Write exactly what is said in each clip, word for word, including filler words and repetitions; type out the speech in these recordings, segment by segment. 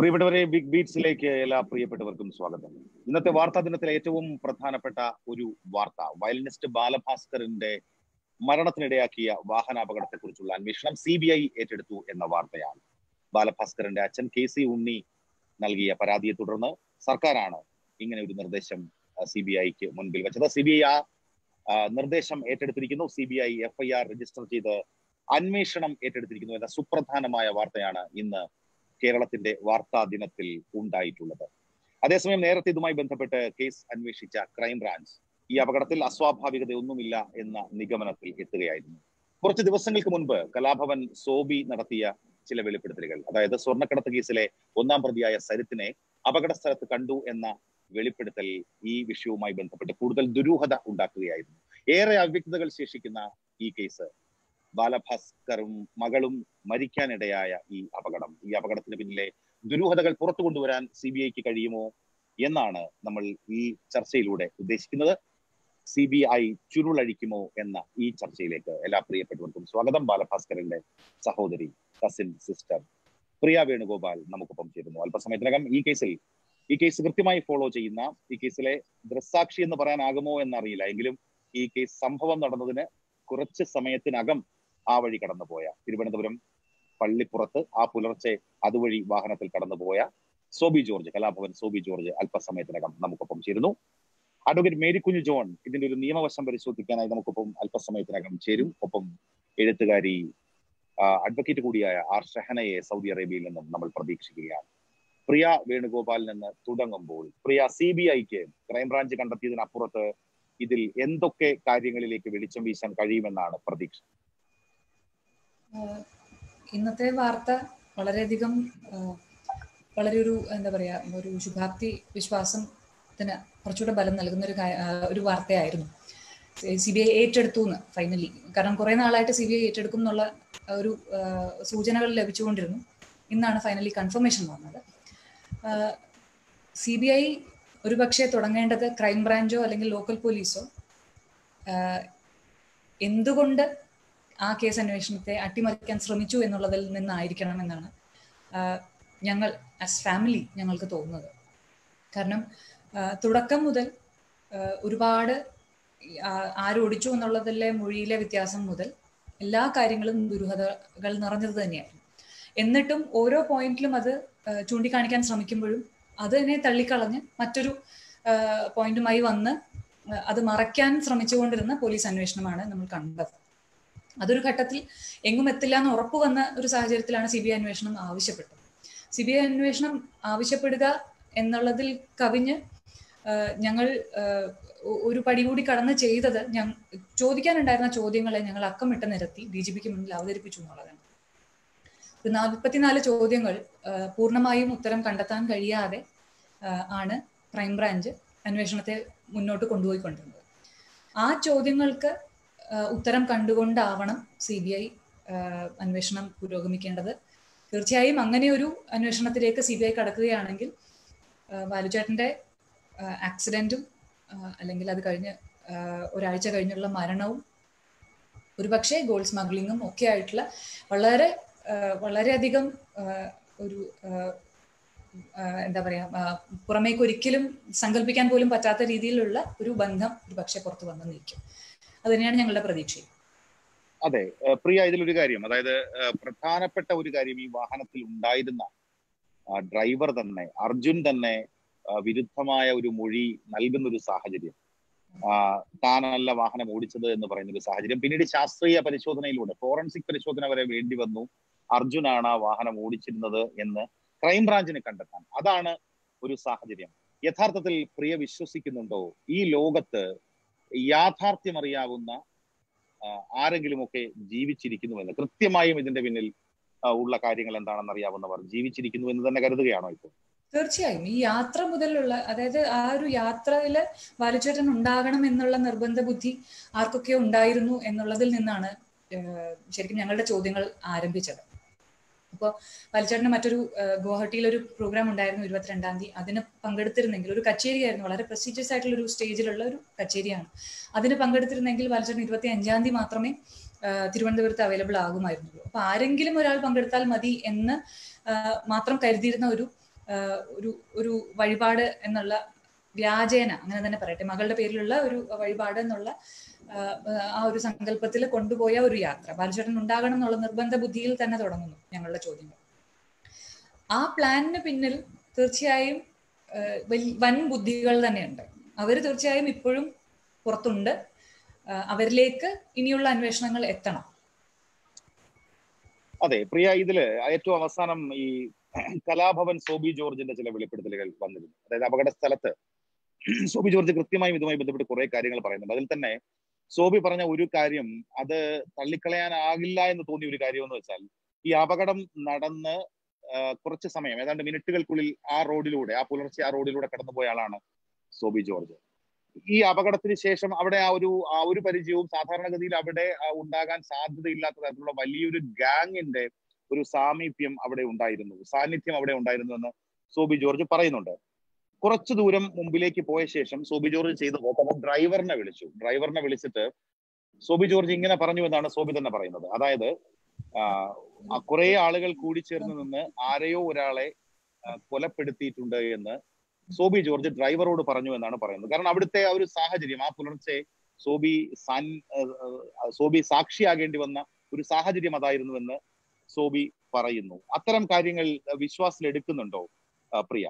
പ്രിയപ്പെട്ടവരെ, ബിഗ് ബീറ്റ്സിലേക്ക് എല്ലാ പ്രിയപ്പെട്ടവർക്കും സ്വാഗതം. ഇന്നത്തെ വാർത്താ ദിനത്തിലെ ഏറ്റവും പ്രധാനപ്പെട്ട ഒരു വാർത്ത, വയലിനിസ്റ്റ് ബാലഭാസ്കറിന്റെ മരണത്തിനിടയാക്കിയ വാഹനാപകടത്തെ കുറിച്ചുള്ള അന്വേഷണം സി ബി ഐ ഏറ്റെടുത്തു എന്ന വാർത്തയാണ്. ബാലഭാസ്കറിന്റെ അച്ഛൻ കെ സി ഉണ്ണി നൽകിയ പരാതിയെ തുടർന്ന് സർക്കാരാണ് ഇങ്ങനെ ഒരു നിർദ്ദേശം സി ബി ഐക്ക് മുൻപിൽ വെച്ചത്. സി ബി ഐ ആ നിർദ്ദേശം ഏറ്റെടുത്തിരിക്കുന്നു. C B I F I R register ചെയ്ത് അന്വേഷണം ഏറ്റെടുത്തിരിക്കുന്നു എന്ന സുപ്രധാനമായ വാർത്തയാണ് ഇന്ന് കേരളത്തിന്റെ വാർത്താ ദിനത്തിൽ ഉണ്ടായിട്ടുള്ളത്. അതേസമയം നേരത്തെ ഇതുമായി ബന്ധപ്പെട്ട് കേസ് അന്വേഷിച്ച ക്രൈംബ്രാഞ്ച് ഈ അപകടത്തിൽ അസ്വാഭാവികതയൊന്നുമില്ല എന്ന നിഗമനത്തിൽ എത്തുകയായിരുന്നു. കുറച്ച് ദിവസങ്ങൾക്ക് മുൻപ് കലാഭവൻ സോബി നടത്തിയ ചില വെളിപ്പെടുത്തലുകൾ, അതായത് സ്വർണ്ണക്കടത്ത് കേസിലെ ഒന്നാം പ്രതിയായ സരിത്തിനെ അപകട സ്ഥലത്ത് കണ്ടു എന്ന വെളിപ്പെടുത്തൽ ഈ വിഷയവുമായി ബന്ധപ്പെട്ട് കൂടുതൽ ദുരൂഹത ഉണ്ടാക്കുകയായിരുന്നു. ഏറെ അവ്യക്തതകൾ ശേഷിക്കുന്ന ഈ കേസ്, ബാലഭാസ്കറും മകളും മരിക്കാനിടയായ ഈ അപകടം, ഈ അപകടത്തിന് പിന്നിലെ ദുരൂഹതകൾ പുറത്തു കൊണ്ടുവരാൻ സി ബി ഐക്ക് കഴിയുമോ എന്നാണ് നമ്മൾ ഈ ചർച്ചയിലൂടെ ഉദ്ദേശിക്കുന്നത്. സി ബി ഐ ചുരുളഴിക്കുമോ എന്ന ഈ ചർച്ചയിലേക്ക് എല്ലാ പ്രിയപ്പെട്ടവർക്കും സ്വാഗതം. ബാലഭാസ്കറിന്റെ സഹോദരി, കസിൻ സിസ്റ്റർ പ്രിയ വേണുഗോപാൽ നമുക്കൊപ്പം ചേരുന്നു. അല്പസമയത്തിനകം ഈ കേസിൽ ഈ കേസ് കൃത്യമായി ഫോളോ ചെയ്യുന്ന, ഈ കേസിലെ ദൃക്സാക്ഷി എന്ന് പറയാനാകുമോ എന്നറിയില്ല, എങ്കിലും ഈ കേസ് സംഭവം നടന്നതിന് കുറച്ച് സമയത്തിനകം ആ വഴി കടന്നുപോയ, തിരുവനന്തപുരം പള്ളിപ്പുറത്ത് ആ പുലർച്ചെ അതുവഴി വാഹനത്തിൽ കടന്നുപോയ സോബി ജോർജ്, കലാഭവൻ സോബി ജോർജ് അല്പസമയത്തിനകം നമുക്കൊപ്പം ചേരുന്നു. അഡ്വക്കേറ്റ് മേരിക്കുഞ്ഞു ജോൺ ഇതിന്റെ ഒരു നിയമവശം പരിശോധിക്കാനായി നമുക്കൊപ്പം അല്പസമയത്തിനകം ചേരും. ഒപ്പം എഴുത്തുകാരി, അഡ്വക്കേറ്റ് കൂടിയായ ആർ ഷഹനയെ സൗദി അറേബ്യയിൽ നിന്നും നമ്മൾ പ്രതീക്ഷിക്കുകയാണ്. പ്രിയ വേണുഗോപാലിൽ നിന്ന് തുടങ്ങുമ്പോൾ, പ്രിയ, സി ബി ഐക്ക് ക്രൈംബ്രാഞ്ച് കണ്ടെത്തിയതിനപ്പുറത്ത് ഇതിൽ എന്തൊക്കെ കാര്യങ്ങളിലേക്ക് വെളിച്ചം വീശാൻ കഴിയുമെന്നാണ് പ്രതീക്ഷ? ഇന്നത്തെ വാർത്ത വളരെയധികം വളരെ ഒരു എന്താ പറയാ ഒരു ശുഭാപ്തി വിശ്വാസത്തിന് കുറച്ചുകൂടെ ബലം നൽകുന്ന ഒരു ഒരു വാർത്തയായിരുന്നു. സി ബി ഐ ഏറ്റെടുത്തു എന്ന് ഫൈനലി, കാരണം കുറെ നാളായിട്ട് സി ബി ഐ ഏറ്റെടുക്കും എന്നുള്ള ഒരു സൂചനകൾ ലഭിച്ചുകൊണ്ടിരുന്നു. ഇന്നാണ് ഫൈനലി കൺഫർമേഷൻ വന്നത്. സി ബി ഐ ഒരു പക്ഷേ തുടങ്ങേണ്ടത് ക്രൈംബ്രാഞ്ചോ അല്ലെങ്കിൽ ലോക്കൽ പോലീസോ എന്തുകൊണ്ട് ആ കേസ് അന്വേഷണത്തെ അട്ടിമറിക്കാൻ ശ്രമിച്ചു എന്നുള്ളതിൽ നിന്നായിരിക്കണം എന്നാണ് ഞങ്ങൾ ആസ് ഫാമിലി ഞങ്ങൾക്ക് തോന്നുന്നത്. കാരണം തുടക്കം മുതൽ ഒരുപാട് ആരോടിച്ചു എന്നുള്ളതിലെ മൊഴിയിലെ വ്യത്യാസം മുതൽ എല്ലാ കാര്യങ്ങളും ദുരൂഹതകൾ നിറഞ്ഞത് തന്നെയായിരുന്നു. എന്നിട്ടും ഓരോ പോയിന്റിലും അത് ചൂണ്ടിക്കാണിക്കാൻ ശ്രമിക്കുമ്പോഴും അത് തന്നെ തള്ളിക്കളഞ്ഞ് മറ്റൊരു പോയിന്റുമായി വന്ന് അത് മറയ്ക്കാൻ ശ്രമിച്ചുകൊണ്ടിരുന്ന പോലീസ് അന്വേഷണമാണ് നമ്മൾ കണ്ടത്. അതൊരു ഘട്ടത്തിൽ എങ്ങും എത്തില്ല എന്ന് ഉറപ്പ് വന്ന ഒരു സാഹചര്യത്തിലാണ് സി ബി ഐ അന്വേഷണം ആവശ്യപ്പെട്ടത്. സി ബി ഐ അന്വേഷണം ആവശ്യപ്പെടുക എന്നുള്ളതിൽ കവിഞ്ഞ് ഞങ്ങൾ ഒരു പടി കൂടി കടന്ന് ചെയ്തത്, ഞങ്ങൾ ചോദിക്കാനുണ്ടായിരുന്ന ചോദ്യങ്ങളെ ഞങ്ങൾ അക്കമിട്ട് നിരത്തി ഡി ജി പിക്ക് മുന്നിൽ അവതരിപ്പിച്ചു എന്നുള്ളതാണ്. നാൽപ്പത്തിനാല് ചോദ്യങ്ങൾ പൂർണ്ണമായും ഉത്തരം കണ്ടെത്താൻ കഴിയാതെ ആണ് ക്രൈംബ്രാഞ്ച് അന്വേഷണത്തെ മുന്നോട്ട് കൊണ്ടുപോയിക്കൊണ്ടിരുന്നത്. ആ ചോദ്യങ്ങൾക്ക് ഉത്തരം കണ്ടുകൊണ്ടാവണം സി ബി ഐ അന്വേഷണം പുരോഗമിക്കേണ്ടത്. തീർച്ചയായും അങ്ങനെ ഒരു അന്വേഷണത്തിലേക്ക് സി ബി ഐ കടക്കുകയാണെങ്കിൽ ബാലുചേട്ടൻ്റെ ആക്സിഡൻറ്റും അല്ലെങ്കിൽ അത് കഴിഞ്ഞ് ഒരാഴ്ച കഴിഞ്ഞുള്ള മരണവും ഒരുപക്ഷെ ഗോൾഡ് സ്മഗ്ലിങ്ങും ഒക്കെ ആയിട്ടുള്ള വളരെ വളരെയധികം ഒരു എന്താ പറയാ പുറമേക്ക് ഒരിക്കലും സങ്കല്പിക്കാൻ പോലും പറ്റാത്ത രീതിയിലുള്ള ഒരു ബന്ധം ഒരു പക്ഷെ പുറത്തു വന്നു നിൽക്കും. അത് തന്നെയാണ് ഞങ്ങളുടെ പ്രതീക്ഷ. അതെ പ്രിയ, ഇതിലൊരു കാര്യം, അതായത് പ്രധാനപ്പെട്ട ഒരു കാര്യം, ഈ വാഹനത്തിൽ ഉണ്ടായിരുന്ന ഡ്രൈവർ തന്നെ, അർജുൻ തന്നെ വിരുദ്ധമായ ഒരു മൊഴി നൽകുന്ന ഒരു സാഹചര്യം, താനല്ല വാഹനം ഓടിച്ചത് എന്ന് പറയുന്ന ഒരു സാഹചര്യം. പിന്നീട് ശാസ്ത്രീയ പരിശോധനയിലൂടെ ഫോറൻസിക് പരിശോധന വരെ വേണ്ടി വന്നു അർജുനാണ് ആ വാഹനം ഓടിച്ചിരുന്നത് എന്ന് ക്രൈംബ്രാഞ്ചിന് കണ്ടെത്താൻ. അതാണ് ഒരു സാഹചര്യം. യഥാർത്ഥത്തിൽ പ്രിയ വിശ്വസിക്കുന്നുണ്ടോ ഈ ലോകത്ത് യാഥാർത്ഥ്യം അറിയാവുന്ന ആരെങ്കിലുമൊക്കെ ജീവിച്ചിരിക്കുന്നുവെന്ന്? കൃത്യമായും ഇതിന്റെ പിന്നിൽ ഉള്ള കാര്യങ്ങൾ എന്താണെന്ന് അറിയാവുന്നവർ ജീവിച്ചിരിക്കുന്നു എന്ന് തന്നെ കരുതുകയാണോ ഇപ്പോൾ? തീർച്ചയായും ഈ യാത്ര മുതലുള്ള, അതായത് ആ ഒരു യാത്രയില് ബാലുചേട്ടൻ ഉണ്ടാകണം എന്നുള്ള നിർബന്ധ ബുദ്ധി ആർക്കൊക്കെ ഉണ്ടായിരുന്നു എന്നുള്ളതിൽ നിന്നാണ് ശരിക്കും ഞങ്ങളുടെ ചോദ്യങ്ങൾ ആരംഭിച്ചത്. അപ്പോൾ ബാലുചേട്ടന് മറ്റൊരു ഗുവാഹട്ടിയിലൊരു പ്രോഗ്രാം ഉണ്ടായിരുന്നു ഇരുപത്തിരണ്ടാം തീയതി. അതിന് പങ്കെടുത്തിരുന്നെങ്കിൽ, ഒരു കച്ചേരിയായിരുന്നു, വളരെ പ്രസ്റ്റീജിയസ് ആയിട്ടുള്ള ഒരു സ്റ്റേജിലുള്ള ഒരു കച്ചേരിയാണ്. അതിന് പങ്കെടുത്തിരുന്നെങ്കിൽ ബാലുചേട്ടൻ ഇരുപത്തി അഞ്ചാം തീയതി മാത്രമേ തിരുവനന്തപുരത്ത് അവൈലബിൾ ആകുമായിരുന്നുള്ളൂ. അപ്പൊ ആരെങ്കിലും ഒരാൾ പങ്കെടുത്താൽ മതി എന്ന് മാത്രം കരുതിയിരുന്ന ഒരു ഒരു ഒരു വഴിപാട് എന്നുള്ള വ്യാജേന, അങ്ങനെ തന്നെ പറയട്ടെ, മകളുടെ പേരിലുള്ള ഒരു വഴിപാട് എന്നുള്ള ആ ഒരു സങ്കല്പത്തിൽ കൊണ്ടുപോയ ഒരു യാത്ര ബാലചേട്ടൻ ഉണ്ടാകണം എന്നുള്ള നിർബന്ധ ബുദ്ധിയിൽ തന്നെ തുടങ്ങുന്നു ഞങ്ങളുടെ ചോദ്യങ്ങൾ. ആ പ്ലാനിന് പിന്നിൽ തീർച്ചയായും വൻ ബുദ്ധികൾ തന്നെയുണ്ട്. അവർ തീർച്ചയായും ഇപ്പോഴും പുറത്തുണ്ട്. അവരിലേക്ക് ഇനിയുള്ള അന്വേഷണങ്ങൾ എത്തണം. അതെ പ്രിയ, ഇതില് ഏറ്റവും അവസാനം ഈ കലാഭവൻ സോബി ജോർജിന്റെ ചില വെളിപ്പെടുത്തലുകൾ വന്നിരുന്നു. അതായത് അപകട സ്ഥലത്ത് സോബി ജോർജ് കൃത്യമായും ഇതുമായി ബന്ധപ്പെട്ട് കുറെ കാര്യങ്ങൾ പറയുന്നുണ്ട്. അതിൽ തന്നെ സോബി പറഞ്ഞ ഒരു കാര്യം, അത് തള്ളിക്കളയാനാകില്ല എന്ന് തോന്നിയ ഒരു കാര്യം എന്ന് വെച്ചാൽ, ഈ അപകടം നടന്ന് കുറച്ച് സമയം, ഏതാണ്ട് മിനിറ്റുകൾക്കുള്ളിൽ ആ റോഡിലൂടെ, ആ പുലർച്ചെ ആ റോഡിലൂടെ കടന്നുപോയ ആളാണ് സോബി ജോർജ്. ഈ അപകടത്തിന് ശേഷം അവിടെ ആ ഒരു ആ ഒരു പരിചയവും സാധാരണഗതിയിൽ അവിടെ ഉണ്ടാകാൻ സാധ്യതയില്ലാത്ത തരത്തിലുള്ള വലിയൊരു ഗാങ്ങിന്റെ ഒരു സാമീപ്യം അവിടെ ഉണ്ടായിരുന്നു, സാന്നിധ്യം അവിടെ ഉണ്ടായിരുന്നു എന്ന് സോബി ജോർജ് പറയുന്നുണ്ട്. കുറച്ചു ദൂരം മുമ്പിലേക്ക് പോയ ശേഷം സോബി ജോർജ് ചെയ്തത് അപ്പോൾ ഡ്രൈവറിനെ വിളിച്ചു. ഡ്രൈവറിനെ വിളിച്ചിട്ട് സോബി ജോർജ് ഇങ്ങനെ പറഞ്ഞു എന്നാണ് സോബി തന്നെ പറയുന്നത്. അതായത് ആ കുറെ ആളുകൾ കൂടി ചേർന്ന് നിന്ന് ആരെയോ ഒരാളെ കൊലപ്പെടുത്തിയിട്ടുണ്ട് എന്ന് സോബി ജോർജ് ഡ്രൈവറോട് പറഞ്ഞു എന്നാണ് പറയുന്നത്. കാരണം അവിടുത്തെ ആ ഒരു സാഹചര്യം, ആ പുലർച്ചെ സോബി സാൻ സോബി സാക്ഷിയാകേണ്ടി വന്ന ഒരു സാഹചര്യം അതായിരുന്നുവെന്ന് സോബി പറയുന്നു. അത്തരം കാര്യങ്ങൾ വിശ്വാസത്തിൽ എടുക്കുന്നുണ്ടോ പ്രിയ?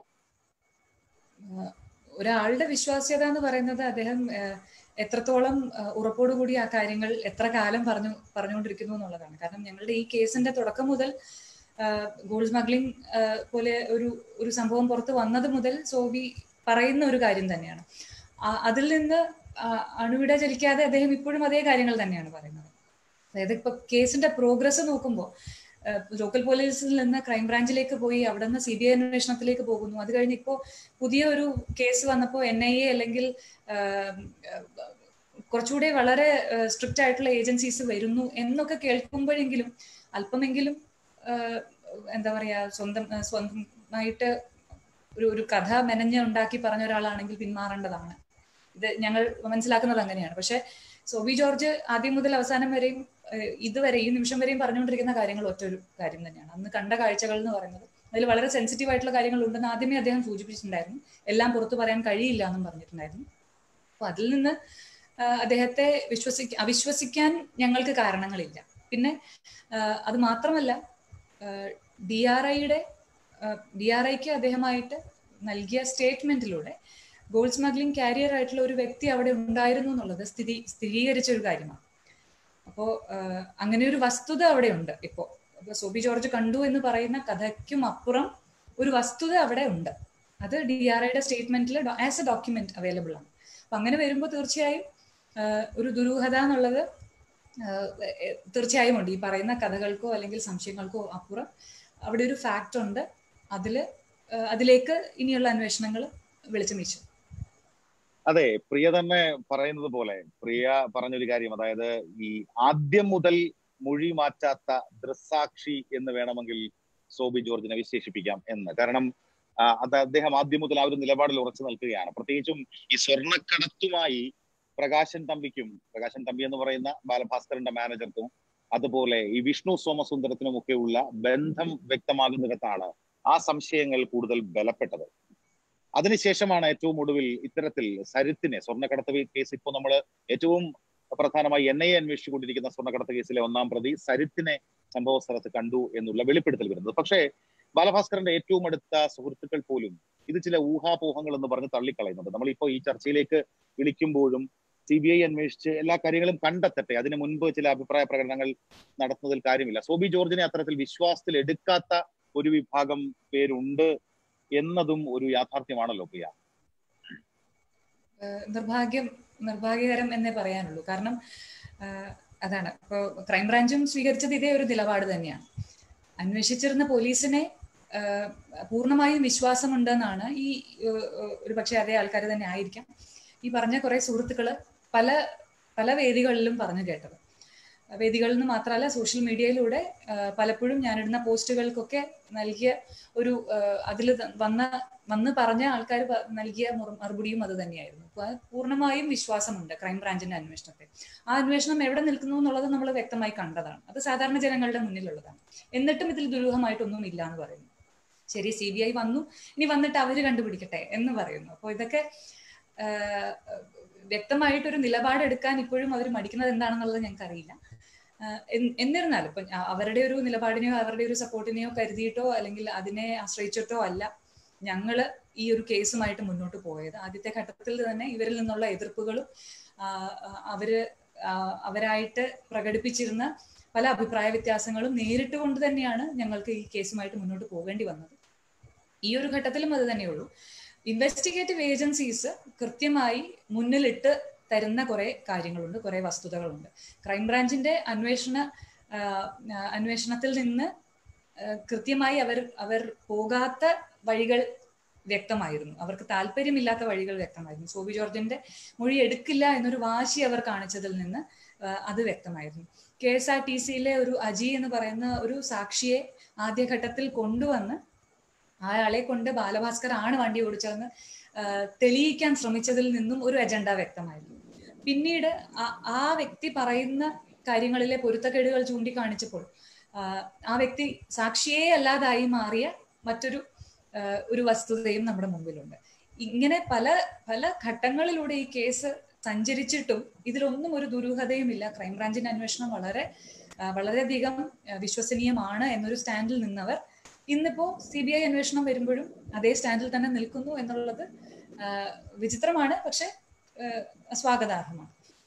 ഒരാളുടെ വിശ്വാസ്യത എന്ന് പറയുന്നത് അദ്ദേഹം എത്രത്തോളം ഉറപ്പോടുകൂടി ആ കാര്യങ്ങൾ എത്ര കാലം പറഞ്ഞു പറഞ്ഞുകൊണ്ടിരിക്കുന്നു എന്നുള്ളതാണ്. കാരണം ഞങ്ങളുടെ ഈ കേസിന്റെ തുടക്കം മുതൽ ഗോൾഡ് സ്മഗ്ലിംഗ് പോലെ ഒരു ഒരു സംഭവം പുറത്ത് വന്നത് മുതൽ സോബി പറയുന്ന ഒരു കാര്യം തന്നെയാണ്. അതിൽ നിന്ന് അണുവിട ചലിക്കാതെ അദ്ദേഹം ഇപ്പോഴും അതേ കാര്യങ്ങൾ തന്നെയാണ് പറയുന്നത്. അതായത് ഇപ്പൊ കേസിന്റെ പ്രോഗ്രസ് നോക്കുമ്പോൾ ലോക്കൽ പോലീസിൽ നിന്ന് ക്രൈംബ്രാഞ്ചിലേക്ക് പോയി അവിടെ നിന്ന് സി ബി ഐ അന്വേഷണത്തിലേക്ക് പോകുന്നു. അത് കഴിഞ്ഞ് ഇപ്പോൾ പുതിയ ഒരു കേസ് വന്നപ്പോൾ എൻ ഐ എ അല്ലെങ്കിൽ കുറച്ചുകൂടെ വളരെ സ്ട്രിക്റ്റ് ആയിട്ടുള്ള ഏജൻസീസ് വരുന്നു എന്നൊക്കെ കേൾക്കുമ്പോഴെങ്കിലും അല്പമെങ്കിലും എന്താ പറയാ, സ്വന്തം സ്വന്തമായിട്ട് ഒരു ഒരു കഥ മെനഞ്ഞ് ഉണ്ടാക്കി പറഞ്ഞ ഒരാളാണെങ്കിൽ പിന്മാറേണ്ടതാണ്. ഇത് ഞങ്ങൾ മനസ്സിലാക്കുന്നത് അങ്ങനെയാണ്. പക്ഷെ സോബി ജോർജ് ആദ്യം മുതൽ അവസാനം വരെയും ഇതുവരെ ഈ നിമിഷം വരെയും പറഞ്ഞുകൊണ്ടിരിക്കുന്ന കാര്യങ്ങൾ ഒറ്റൊരു കാര്യം തന്നെയാണ്. അന്ന് കണ്ട കാഴ്ചകൾ എന്ന് പറയുന്നത് അതിൽ വളരെ സെൻസിറ്റീവ് ആയിട്ടുള്ള കാര്യങ്ങൾ ഉണ്ടെന്ന് ആദ്യമേ അദ്ദേഹം സൂചിപ്പിച്ചിട്ടുണ്ടായിരുന്നു. എല്ലാം പുറത്തു പറയാൻ കഴിയില്ല എന്നും പറഞ്ഞിട്ടുണ്ടായിരുന്നു. അപ്പൊ അതിൽ നിന്ന് അദ്ദേഹത്തെ വിശ്വസിക്ക അവിശ്വസിക്കാൻ ഞങ്ങൾക്ക് കാരണങ്ങളില്ല. പിന്നെ അത് മാത്രമല്ല, ഡി ആർ ഐയുടെ ഡി ആർ ഐക്ക് അദ്ദേഹമായിട്ട് നൽകിയ സ്റ്റേറ്റ്മെന്റിലൂടെ ഗോൾഡ് സ്മഗ്ലിംഗ് കാരിയർ ആയിട്ടുള്ള ഒരു വ്യക്തി അവിടെ ഉണ്ടായിരുന്നു എന്നുള്ളത് സ്ഥിതി സ്ഥിരീകരിച്ച ഒരു കാര്യമാണ്. അപ്പോ അങ്ങനെ ഒരു വസ്തുത അവിടെ ഉണ്ട്. ഇപ്പോ സോബി ജോർജ് കണ്ടു എന്ന് പറയുന്ന കഥയ്ക്കും അപ്പുറം ഒരു വസ്തുത അവിടെ ഉണ്ട്. അത് ഡി ആർ ഐയുടെ സ്റ്റേറ്റ്മെന്റിൽ ആസ് എ ഡോക്യുമെന്റ് അവൈലബിൾ ആണ്. അപ്പൊ അങ്ങനെ വരുമ്പോൾ തീർച്ചയായും ഒരു ദുരൂഹത എന്നുള്ളത് തീർച്ചയായും ഉണ്ട്. ഈ പറയുന്ന കഥകൾക്കോ അല്ലെങ്കിൽ സംശയങ്ങൾക്കോ അപ്പുറം അവിടെ ഒരു ഫാക്ട് ഉണ്ട്. അതില് അതിലേക്ക് ഇനിയുള്ള അന്വേഷണങ്ങൾ വെളിച്ചം വീശും. അതെ, പ്രിയ തന്നെ പറയുന്നത് പോലെ പ്രിയ പറഞ്ഞൊരു കാര്യം, അതായത് ഈ ആദ്യം മുതൽ മൊഴി മാറ്റാത്ത ദൃസാക്ഷി എന്ന് വേണമെങ്കിൽ സോബി ജോർജിനെ വിശേഷിപ്പിക്കാം എന്ന്. കാരണം അത് അദ്ദേഹം ആദ്യം മുതൽ ആ ഒരു നിലപാടിൽ ഉറച്ചു നിൽക്കുകയാണ്. പ്രത്യേകിച്ചും ഈ സ്വർണ്ണക്കടത്തുമായി പ്രകാശൻ തമ്പിക്കും, പ്രകാശൻ തമ്പി എന്ന് പറയുന്ന ബാലഭാസ്കറിന്റെ മാനേജർക്കും അതുപോലെ ഈ വിഷ്ണു സോമസുന്ദരത്തിനും ഒക്കെയുള്ള ബന്ധം വ്യക്തമാകുന്നിടത്താണ് ആ സംശയങ്ങൾ കൂടുതൽ ബലപ്പെട്ടത്. അതിനുശേഷമാണ് ഏറ്റവും ഒടുവിൽ ഇത്തരത്തിൽ സരിത്തിനെ, സ്വർണ്ണക്കടത്ത് കേസ് ഇപ്പോൾ നമ്മൾ ഏറ്റവും പ്രധാനമായി എൻ ഐ എ അന്വേഷിച്ചുകൊണ്ടിരിക്കുന്ന സ്വർണ്ണക്കടത്ത് കേസിലെ ഒന്നാം പ്രതി സരിത്തിനെ സംഭവ സ്ഥലത്ത് കണ്ടു എന്നുള്ള വെളിപ്പെടുത്തൽ വരുന്നത്. പക്ഷേ ബാലഭാസ്കറിന്റെ ഏറ്റവും അടുത്ത സുഹൃത്തുക്കൾ പോലും ഇത് ചില ഊഹാപോഹങ്ങൾ എന്ന് പറഞ്ഞ് തള്ളിക്കളയുന്നുണ്ട്. നമ്മളിപ്പോ ഈ ചർച്ചയിലേക്ക് വിളിക്കുമ്പോഴും സി ബി ഐ അന്വേഷിച്ച് എല്ലാ കാര്യങ്ങളും കണ്ടെത്തട്ടെ, അതിനു മുൻപ് ചില അഭിപ്രായ പ്രകടനങ്ങൾ നടത്തുന്നതിൽ കാര്യമില്ല. സോബി ജോർജിനെ അത്തരത്തിൽ വിശ്വാസത്തിൽ എടുക്കാത്ത ഒരു വിഭാഗം പേരുണ്ട് എന്നതും ഒരു യാഥാർത്ഥ്യമാണല്ലോ പ്രിയ. നിർഭാഗ്യം നിർഭാഗ്യകരം എന്നേ പറയാനുള്ളൂ. കാരണം അതാണ് ഇപ്പോ ക്രൈംബ്രാഞ്ചും സ്വീകരിച്ചത് ഇതേ ഒരു നിലപാട് തന്നെയാണ്. അന്വേഷിച്ചിരുന്ന പോലീസിനെ പൂർണ്ണമായും വിശ്വാസമുണ്ടെന്നാണ് ഈ ഒരു പക്ഷേ അതേ ആൾക്കാർ തന്നെ ആയിരിക്കാം ഈ പറഞ്ഞ കുറെ സുഹൃത്തുക്കള് പല പല വേദികളിലും പറഞ്ഞു കേട്ടത്. വേദികളിൽ നിന്ന് മാത്രമല്ല സോഷ്യൽ മീഡിയയിലൂടെ പലപ്പോഴും ഞാനിടുന്ന പോസ്റ്റുകൾക്കൊക്കെ നൽകിയ ഒരു അതിൽ വന്ന വന്ന് പറഞ്ഞ ആൾക്കാർ നൽകിയ മറുപടിയും അത് തന്നെയായിരുന്നു. അപ്പൊ പൂർണ്ണമായും വിശ്വാസമുണ്ട് ക്രൈംബ്രാഞ്ചിന്റെ അന്വേഷണത്തെ. ആ അന്വേഷണം എവിടെ നിൽക്കുന്നു എന്നുള്ളത് നമ്മൾ വ്യക്തമായി കണ്ടതാണ്. അത് സാധാരണ ജനങ്ങളുടെ മുന്നിലുള്ളതാണ്. എന്നിട്ടും ഇതിൽ ദുരൂഹമായിട്ടൊന്നും ഇല്ല എന്ന് പറയുന്നു. ശരി, സി ബി ഐ വന്നു, ഇനി വന്നിട്ട് അവര് കണ്ടുപിടിക്കട്ടെ എന്ന് പറയുന്നു. അപ്പോൾ ഇതൊക്കെ വ്യക്തമായിട്ടൊരു നിലപാടെടുക്കാൻ ഇപ്പോഴും അവർ മടിക്കുന്നത് എന്താണെന്നുള്ളത് ഞങ്ങൾക്ക് അറിയില്ല. എന്നിരുന്നാലും ഇപ്പൊ അവരുടെ ഒരു നിലപാടിനെയോ അവരുടെ ഒരു സപ്പോർട്ടിനെയോ കരുതിയിട്ടോ അല്ലെങ്കിൽ അതിനെ ആശ്രയിച്ചിട്ടോ അല്ല ഞങ്ങള് ഈ ഒരു കേസുമായിട്ട് മുന്നോട്ട് പോയത്. ആദ്യത്തെ ഘട്ടത്തിൽ തന്നെ ഇവരിൽ നിന്നുള്ള എതിർപ്പുകളും അവര് അവരായിട്ട് പ്രകടിപ്പിച്ചിരുന്ന പല അഭിപ്രായ വ്യത്യാസങ്ങളും നേരിട്ട് കൊണ്ട് തന്നെയാണ് ഞങ്ങൾക്ക് ഈ കേസുമായിട്ട് മുന്നോട്ട് പോകേണ്ടി വന്നത്. ഈ ഒരു ഘട്ടത്തിലും അത് തന്നെയുള്ളൂ. ഇൻവെസ്റ്റിഗേറ്റീവ് ഏജൻസീസ് കൃത്യമായി മുന്നിലിട്ട് തരുന്ന കുറെ കാര്യങ്ങളുണ്ട്, കുറെ വസ്തുതകളുണ്ട്. ക്രൈംബ്രാഞ്ചിന്റെ അന്വേഷണ അന്വേഷണത്തിൽ നിന്ന് കൃത്യമായി അവർ അവർ പോകാത്ത വഴികൾ വ്യക്തമായിരുന്നു, അവർക്ക് താല്പര്യമില്ലാത്ത വഴികൾ വ്യക്തമായിരുന്നു. സോബി ജോർജിന്റെ മൊഴി എടുക്കില്ല എന്നൊരു വാശി അവർ കാണിച്ചതിൽ നിന്ന് അത് വ്യക്തമായിരുന്നു. കെ എസ് ആർ ടി സിയിലെ ഒരു അജി എന്ന് പറയുന്ന ഒരു സാക്ഷിയെ ആദ്യഘട്ടത്തിൽ കൊണ്ടുവന്ന് അയാളെ കൊണ്ട് ബാലഭാസ്കർ ആണ് വണ്ടി ഓടിച്ചതെന്ന് തെളിയിക്കാൻ ശ്രമിച്ചതിൽ നിന്നും ഒരു അജണ്ട വ്യക്തമായിരുന്നു. പിന്നീട് ആ വ്യക്തി പറയുന്ന കാര്യങ്ങളിലെ പൊരുത്തക്കേടുകൾ ചൂണ്ടിക്കാണിച്ചപ്പോൾ ആ വ്യക്തി സാക്ഷിയെ അല്ലാതായി മാറിയ മറ്റൊരു ഒരു വസ്തുതയും നമ്മുടെ മുമ്പിലുണ്ട്. ഇങ്ങനെ പല പല ഘട്ടങ്ങളിലൂടെ ഈ കേസ് സഞ്ചരിച്ചിട്ടും ഇതിലൊന്നും ഒരു ദുരൂഹതയുമില്ല. ക്രൈംബ്രാഞ്ചിന്റെ അന്വേഷണം വളരെ വളരെയധികം വിശ്വസനീയമാണ് എന്നൊരു സ്റ്റാൻഡിൽ നിന്നവർ ഇന്നിപ്പോ സി ബി ഐ അന്വേഷണം വരുമ്പോഴും അതേ സ്റ്റാൻഡിൽ തന്നെ നിൽക്കുന്നു എന്നുള്ളത് വിചിത്രമാണ്, പക്ഷെ സ്വാഗതാർഹമാണ്.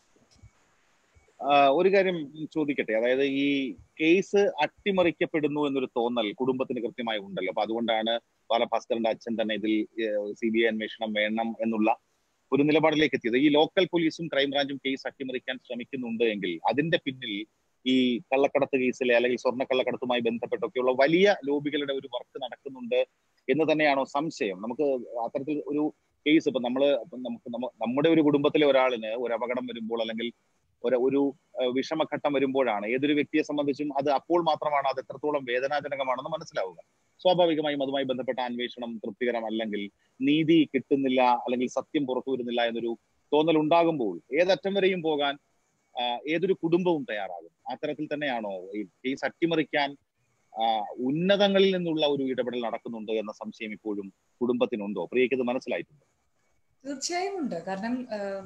ഒരു കാര്യം ചോദിക്കട്ടെ, അതായത് ഈ കേസ് അട്ടിമറിക്കപ്പെടുന്നു എന്നൊരു തോന്നൽ കുടുംബത്തിന് കൃത്യമായി ഉണ്ടല്ലോ. അപ്പൊ അതുകൊണ്ടാണ് ബാലഭാസ്കറിന്റെ അച്ഛൻ തന്നെ ഇതിൽ സി ബി ഐ അന്വേഷണം വേണം എന്നുള്ള ഒരു നിലപാടിലേക്ക് എത്തിയത്. ഈ ലോക്കൽ പോലീസും ക്രൈംബ്രാഞ്ചും കേസ് അട്ടിമറിക്കാൻ ശ്രമിക്കുന്നുണ്ട് എങ്കിൽ അതിന്റെ പിന്നിൽ ഈ കള്ളക്കടത്ത് കേസിലെ അല്ലെങ്കിൽ സ്വർണ്ണക്കള്ളക്കടത്തുമായി ബന്ധപ്പെട്ടൊക്കെയുള്ള വലിയ ലോബികളുടെ ഒരു വർക്ക് നടക്കുന്നുണ്ട് എന്ന് തന്നെയാണോ സംശയം? നമുക്ക് അത്തരത്തിൽ ഒരു കേസ് ഇപ്പൊ നമ്മള് നമുക്ക് നമ്മുടെ ഒരു കുടുംബത്തിലെ ഒരാളിന് ഒരു അപകടം വരുമ്പോൾ അല്ലെങ്കിൽ ഒരു ഒരു വിഷമഘട്ടം വരുമ്പോഴാണ് ഏതൊരു വ്യക്തിയെ സംബന്ധിച്ചും അത് അപ്പോൾ മാത്രമാണ് അത് എത്രത്തോളം വേദനാജനകമാണെന്ന് മനസ്സിലാവുക. സ്വാഭാവികമായും അതുമായി ബന്ധപ്പെട്ട അന്വേഷണം തൃപ്തികരമല്ലെങ്കിൽ, നീതി കിട്ടുന്നില്ല അല്ലെങ്കിൽ സത്യം പുറത്തു വരുന്നില്ല എന്നൊരു തോന്നൽ ഉണ്ടാകുമ്പോൾ ഏതറ്റം വരെയും പോകാൻ ഏതൊരു കുടുംബവും തയ്യാറാകും. അത്തരത്തിൽ തന്നെയാണോ ഈ കേസ് അട്ടിമറിക്കാൻ ഉന്നതങ്ങളിൽ നിന്നുള്ള ഒരു ഇടപെടൽ നടക്കുന്നുണ്ട് എന്ന സംശയം ഇപ്പോഴും കുടുംബത്തിനുണ്ടോ? പ്രിയക്ക് ഇത് മനസ്സിലായിട്ടുണ്ടോ? തീർച്ചയായും ഉണ്ട്. കാരണം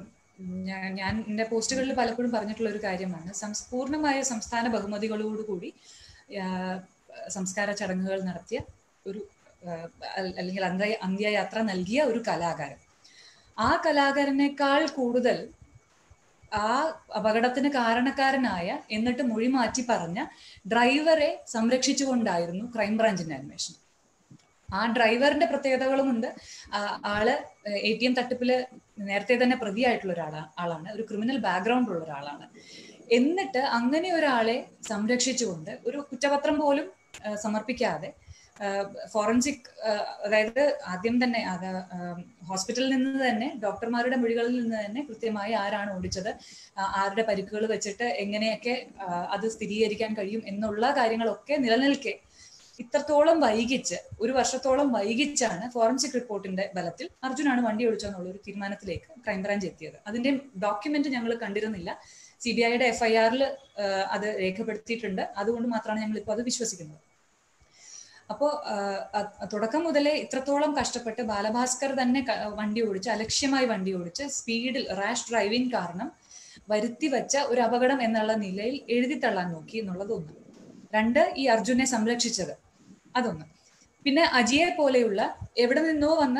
ഞാൻ എന്റെ പോസ്റ്റുകളിൽ പലപ്പോഴും പറഞ്ഞിട്ടുള്ള ഒരു കാര്യമാണ്, പൂർണ്ണമായ സംസ്ഥാന ബഹുമതികളോടുകൂടി സംസ്കാര ചടങ്ങുകൾ നടത്തിയ ഒരു അല്ലെങ്കിൽ അന്ത്യ അന്ത്യയാത്ര നൽകിയ ഒരു കലാകാരൻ. ആ കലാകാരനേക്കാൾ കൂടുതൽ ആ അപകടത്തിന് കാരണക്കാരനായ എന്നിട്ട് മൊഴി മാറ്റി പറഞ്ഞ ഡ്രൈവറെ സംരക്ഷിച്ചുകൊണ്ടായിരുന്നു ക്രൈംബ്രാഞ്ചിന്റെ അന്വേഷണം. ആ ഡ്രൈവറിന്റെ പ്രത്യേകതകളുമുണ്ട്. ആള് എ ടി എം തട്ടിപ്പില് നേരത്തെ തന്നെ പ്രതിയായിട്ടുള്ള ഒരാളാണ് ആളാണ് ഒരു ക്രിമിനൽ ബാക്ക്ഗ്രൗണ്ട് ഉള്ള ഒരാളാണ്. എന്നിട്ട് അങ്ങനെ ഒരാളെ സംരക്ഷിച്ചുകൊണ്ട് ഒരു കുറ്റപത്രം പോലും സമർപ്പിക്കാതെ ഫോറൻസിക്, അതായത് ആദ്യം തന്നെ അത് ഹോസ്പിറ്റലിൽ നിന്ന് തന്നെ ഡോക്ടർമാരുടെ മൊഴികളിൽ നിന്ന് തന്നെ കൃത്യമായി ആരാണ് ഓടിച്ചത്, ആരുടെ പരിക്കുകൾ വെച്ചിട്ട് എങ്ങനെയൊക്കെ അത് സ്ഥിരീകരിക്കാൻ കഴിയും എന്നുള്ള കാര്യങ്ങളൊക്കെ നിലനിൽക്കെ ഇത്രത്തോളം വൈകിച്ച് ഒരു വർഷത്തോളം വൈകിച്ചാണ് ഫോറൻസിക് റിപ്പോർട്ടിന്റെ ബലത്തിൽ അർജുനാണ് വണ്ടി ഓടിച്ചതെന്നുള്ള ഒരു തീരുമാനത്തിലേക്ക് ക്രൈംബ്രാഞ്ച് എത്തിയത്. അതിന്റെ ഡോക്യുമെന്റ് ഞങ്ങൾ കണ്ടിരുന്നില്ല. സി ബി ഐയുടെ എഫ് ഐ ആറിൽ അത് രേഖപ്പെടുത്തിയിട്ടുണ്ട്. അതുകൊണ്ട് മാത്രമാണ് ഞങ്ങൾ ഇപ്പോൾ അത് വിശ്വസിക്കുന്നത്. അപ്പോ തുടക്കം മുതലേ ഇത്രത്തോളം കഷ്ടപ്പെട്ട് ബാലഭാസ്കർ തന്നെ വണ്ടി ഓടിച്ച് അലക്ഷ്യമായി വണ്ടി ഓടിച്ച് സ്പീഡിൽ റാഷ് ഡ്രൈവിംഗ് കാരണം വരുത്തി വെച്ച ഒരു അപകടം എന്നുള്ള നിലയിൽ എഴുതിത്തള്ളാൻ നോക്കി എന്നുള്ളത് ഒന്ന്. രണ്ട്, ഈ അർജുനെ സംരക്ഷിച്ചത് അതൊന്ന്. പിന്നെ അജിയെ പോലെയുള്ള എവിടെ നിന്നോ വന്ന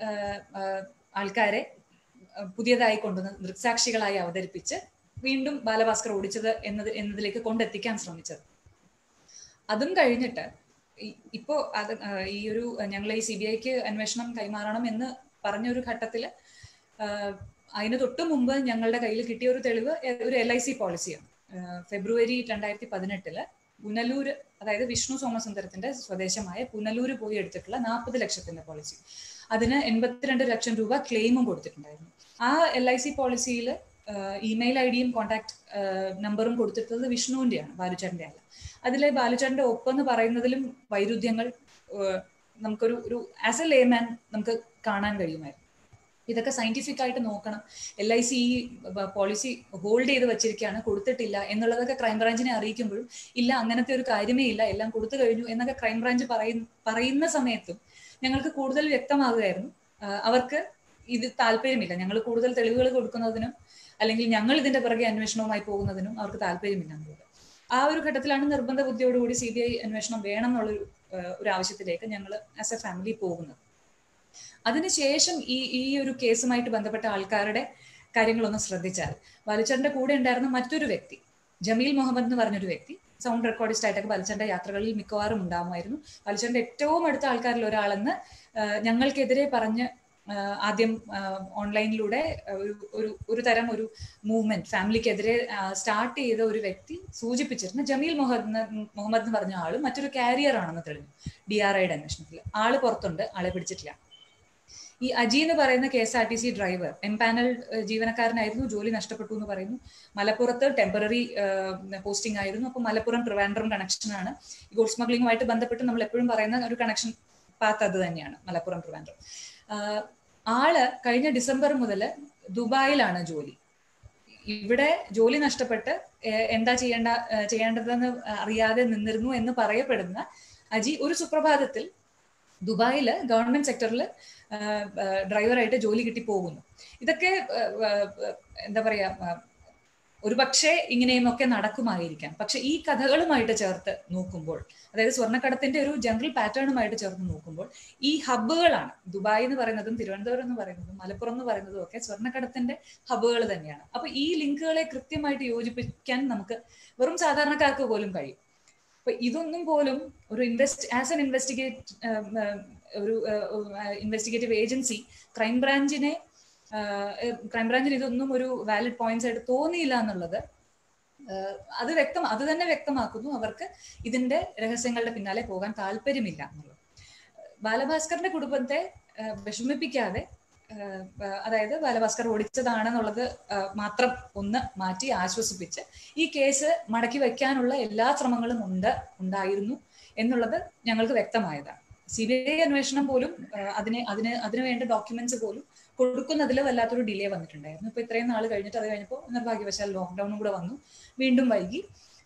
ആൾക്കാരെ പുതിയതായി കൊണ്ടുവന്ന് ദൃക്സാക്ഷികളായി അവതരിപ്പിച്ച് വീണ്ടും ബാലഭാസ്കർ ഓടിച്ചത് എന്നത് എന്നതിലേക്ക് കൊണ്ടെത്തിക്കാൻ ശ്രമിച്ചത്. അതും കഴിഞ്ഞിട്ട് ഇപ്പോ അത് ഈ ഒരു ഞങ്ങൾ ഈ സി ബി ഐക്ക് അന്വേഷണം കൈമാറണം എന്ന് പറഞ്ഞൊരു ഘട്ടത്തില് അതിന് തൊട്ടു മുമ്പ് ഞങ്ങളുടെ കയ്യിൽ കിട്ടിയ ഒരു തെളിവ് ഒരു എൽ ഐ സി പോളിസിയാണ്. ഫെബ്രുവരി രണ്ടായിരത്തി പതിനെട്ടില് പുനലൂര്, അതായത് വിഷ്ണു സോമസുന്ദരത്തിന്റെ സ്വദേശമായ പുനലൂര് പോയി എടുത്തിട്ടുള്ള നാൽപ്പത് ലക്ഷത്തിന്റെ പോളിസി. അതിന് എൺപത്തിരണ്ട് ലക്ഷം രൂപ ക്ലെയിമും കൊടുത്തിട്ടുണ്ടായിരുന്നു. ആ എൽ ഐ സി പോളിസിയിൽ ഇമെയിൽ ഐ ഡിയും കോൺടാക്ട് നമ്പറും കൊടുത്തിട്ടുള്ളത് വിഷ്ണുവിന്റെയാണ്, ബാലുചേട്ടന്റെ അല്ല. അതിലെ ബാലുചേട്ടന്റെ ഒപ്പം എന്ന് പറയുന്നതിലും വൈരുദ്ധ്യങ്ങൾ നമുക്കൊരു ഒരു ആസ് എ ലേമാൻ നമുക്ക് കാണാൻ കഴിയുമായിരുന്നു. ഇതൊക്കെ സയന്റിഫിക് ആയിട്ട് നോക്കണം. എൽ ഐ സി ഈ പോളിസി ഹോൾഡ് ചെയ്ത് വെച്ചിരിക്കുകയാണ്, കൊടുത്തിട്ടില്ല എന്നുള്ളതൊക്കെ ക്രൈംബ്രാഞ്ചിനെ അറിയിക്കുമ്പോഴും ഇല്ല അങ്ങനത്തെ ഒരു കാര്യമേ ഇല്ല, എല്ലാം കൊടുത്തു കഴിഞ്ഞു എന്നൊക്കെ ക്രൈംബ്രാഞ്ച് പറയുന്ന പറയുന്ന സമയത്തും ഞങ്ങൾക്ക് കൂടുതൽ വ്യക്തമാകുകയായിരുന്നു അവർക്ക് ഇത് താല്പര്യമില്ല. ഞങ്ങൾ കൂടുതൽ തെളിവുകൾ കൊടുക്കുന്നതിനും അല്ലെങ്കിൽ ഞങ്ങൾ ഇതിന്റെ പിറകെ അന്വേഷണവുമായി പോകുന്നതിനും അവർക്ക് താല്പര്യമില്ല എന്നുള്ളത്. ആ ഒരു ഘട്ടത്തിലാണ് നിർബന്ധ ബുദ്ധിയോടുകൂടി സി ബി ഐ അന്വേഷണം വേണം എന്നുള്ളൊരു ഒരു ആവശ്യത്തിലേക്ക് ഞങ്ങൾ ആസ് എ ഫാമിലി പോകുന്നത്. അതിനുശേഷം ഈ ഈ ഒരു കേസുമായിട്ട് ബന്ധപ്പെട്ട ആൾക്കാരുടെ കാര്യങ്ങളൊന്ന് ശ്രദ്ധിച്ചാൽ, ബാലുച്ചേട്ടന്റെ കൂടെ ഉണ്ടായിരുന്ന മറ്റൊരു വ്യക്തി ജമീൽ മുഹമ്മദ് എന്ന് പറഞ്ഞൊരു വ്യക്തി സൗണ്ട് റെക്കോർഡിസ്റ്റ് ആയിട്ടൊക്കെ ബാലുച്ചേട്ടന്റെ യാത്രകളിൽ മിക്കവാറും ഉണ്ടാകുമായിരുന്നു. ബാലുച്ചേട്ടന്റെ ഏറ്റവും അടുത്ത ആൾക്കാരിൽ ഒരാളെന്ന് ഞങ്ങൾക്കെതിരെ പറഞ്ഞ് ആദ്യം ഓൺലൈനിലൂടെ ഒരു ഒരു ഒരു തരം ഒരു മൂവ്മെന്റ് ഫാമിലിക്കെതിരെ സ്റ്റാർട്ട് ചെയ്ത ഒരു വ്യക്തി സൂചിപ്പിച്ചിരുന്നു ജമീൽ മുഹമ്മദ് മുഹമ്മദ് എന്ന് പറഞ്ഞ ആള് മറ്റൊരു കാരിയർ ആണെന്ന് തെളിഞ്ഞു ഡി ആർ ഐയുടെ അന്വേഷണത്തിൽ. ആള് പുറത്തുണ്ട്, ആളെ പിടിച്ചിട്ടില്ല. ഈ അജി എന്ന് പറയുന്ന K S R T C driver empanel ജീവനക്കാരനായിരുന്നു, ജോലി നഷ്ടപ്പെട്ടു എന്ന് പറയുന്നു. മലപ്പുറത്ത് ടെമ്പററി പോസ്റ്റിംഗ് ആയിരുന്നു. അപ്പൊ മലപ്പുറം ട്രിവാൻഡ്രം കണക്ഷൻ ആണ്. ഈ ഗോൾഡ് സ്മഗ്ലിംഗുമായിട്ട് ബന്ധപ്പെട്ട് നമ്മൾ എപ്പോഴും പറയുന്ന ഒരു കണക്ഷൻ പാത്ത് അത് തന്നെയാണ്, മലപ്പുറം ട്രിവാൻഡ്രം. ആള് കഴിഞ്ഞ ഡിസംബർ മുതൽ ദുബായിലാണ് ജോലി. ഇവിടെ ജോലി നഷ്ടപ്പെട്ട് എന്താ ചെയ്യേണ്ട ചെയ്യേണ്ടതെന്ന് അറിയാതെ നിന്നിരുന്നു എന്ന് പറയപ്പെടുന്ന അജി ഒരു സുപ്രഭാതത്തിൽ ദുബായില് ഗവൺമെന്റ് സെക്ടറിൽ ഡ്രൈവറായിട്ട് ജോലി കിട്ടി പോകുന്നു. ഇതൊക്കെ എന്താ പറയാ, ഒരു പക്ഷേ ഇങ്ങനെയുമൊക്കെ നടക്കുമായിരിക്കാം. പക്ഷെ ഈ കഥകളുമായിട്ട് ചേർത്ത് നോക്കുമ്പോൾ, അതായത് സ്വർണ്ണക്കടത്തിന്റെ ഒരു ജനറൽ പാറ്റേണുമായിട്ട് ചേർത്ത് നോക്കുമ്പോൾ ഈ ഹബ്ബുകളാണ്, ദുബായ് എന്ന് പറയുന്നതും തിരുവനന്തപുരം എന്ന് പറയുന്നതും മലപ്പുറം എന്ന് പറയുന്നതും ഒക്കെ സ്വർണ്ണക്കടത്തിന്റെ ഹബ്ബുകൾ തന്നെയാണ്. അപ്പൊ ഈ ലിങ്കുകളെ കൃത്യമായിട്ട് യോജിപ്പിക്കാൻ നമുക്ക് വെറും സാധാരണക്കാർക്ക് പോലും കഴിയും. അപ്പൊ ഇതൊന്നും പോലും ഒരു ഇൻവെസ്റ്റ് ആസ് എൻ ഇൻവെസ്റ്റിഗേറ്റ് ഒരു ഇൻവെസ്റ്റിഗേറ്റീവ് ഏജൻസി ക്രൈംബ്രാഞ്ചിനെ ക്രൈംബ്രാഞ്ചിന് ഇതൊന്നും ഒരു വാലിഡ് പോയിന്റ്സ് ആയിട്ട് തോന്നിയില്ല എന്നുള്ളത് അത് വ്യക്തം അത് തന്നെ വ്യക്തമാക്കുന്നു അവർക്ക് ഇതിന്റെ രഹസ്യങ്ങളുടെ പിന്നാലെ പോകാൻ താല്പര്യമില്ല എന്നുള്ളത്. ബാലഭാസ്കറിന്റെ കുടുംബത്തെ വിഷമിപ്പിക്കാതെ, അതായത് ബാലഭാസ്കർ ഓടിച്ചതാണെന്നുള്ളത് മാത്രം ഒന്ന് മാറ്റി ആശ്വസിപ്പിച്ച് ഈ കേസ് മടക്കി വയ്ക്കാനുള്ള എല്ലാ ശ്രമങ്ങളും ഉണ്ട് ഉണ്ടായിരുന്നു എന്നുള്ളത് ഞങ്ങൾക്ക് വ്യക്തമായതാണ്. സി ബി ഐ അന്വേഷണം പോലും അതിനെ അതിന് അതിനു വേണ്ട ഡോക്യുമെന്റ്സ് പോലും കൊടുക്കുന്നതിൽ വല്ലാത്തൊരു ഡിലേ വന്നിട്ടുണ്ടായിരുന്നു. ഇപ്പൊ ഇത്രയും നാൾ കഴിഞ്ഞിട്ട് അത് കഴിഞ്ഞപ്പോൾ നിർഭാഗ്യവശാൽ ലോക്ക്ഡൌണും കൂടെ വന്നു, വീണ്ടും വൈകി.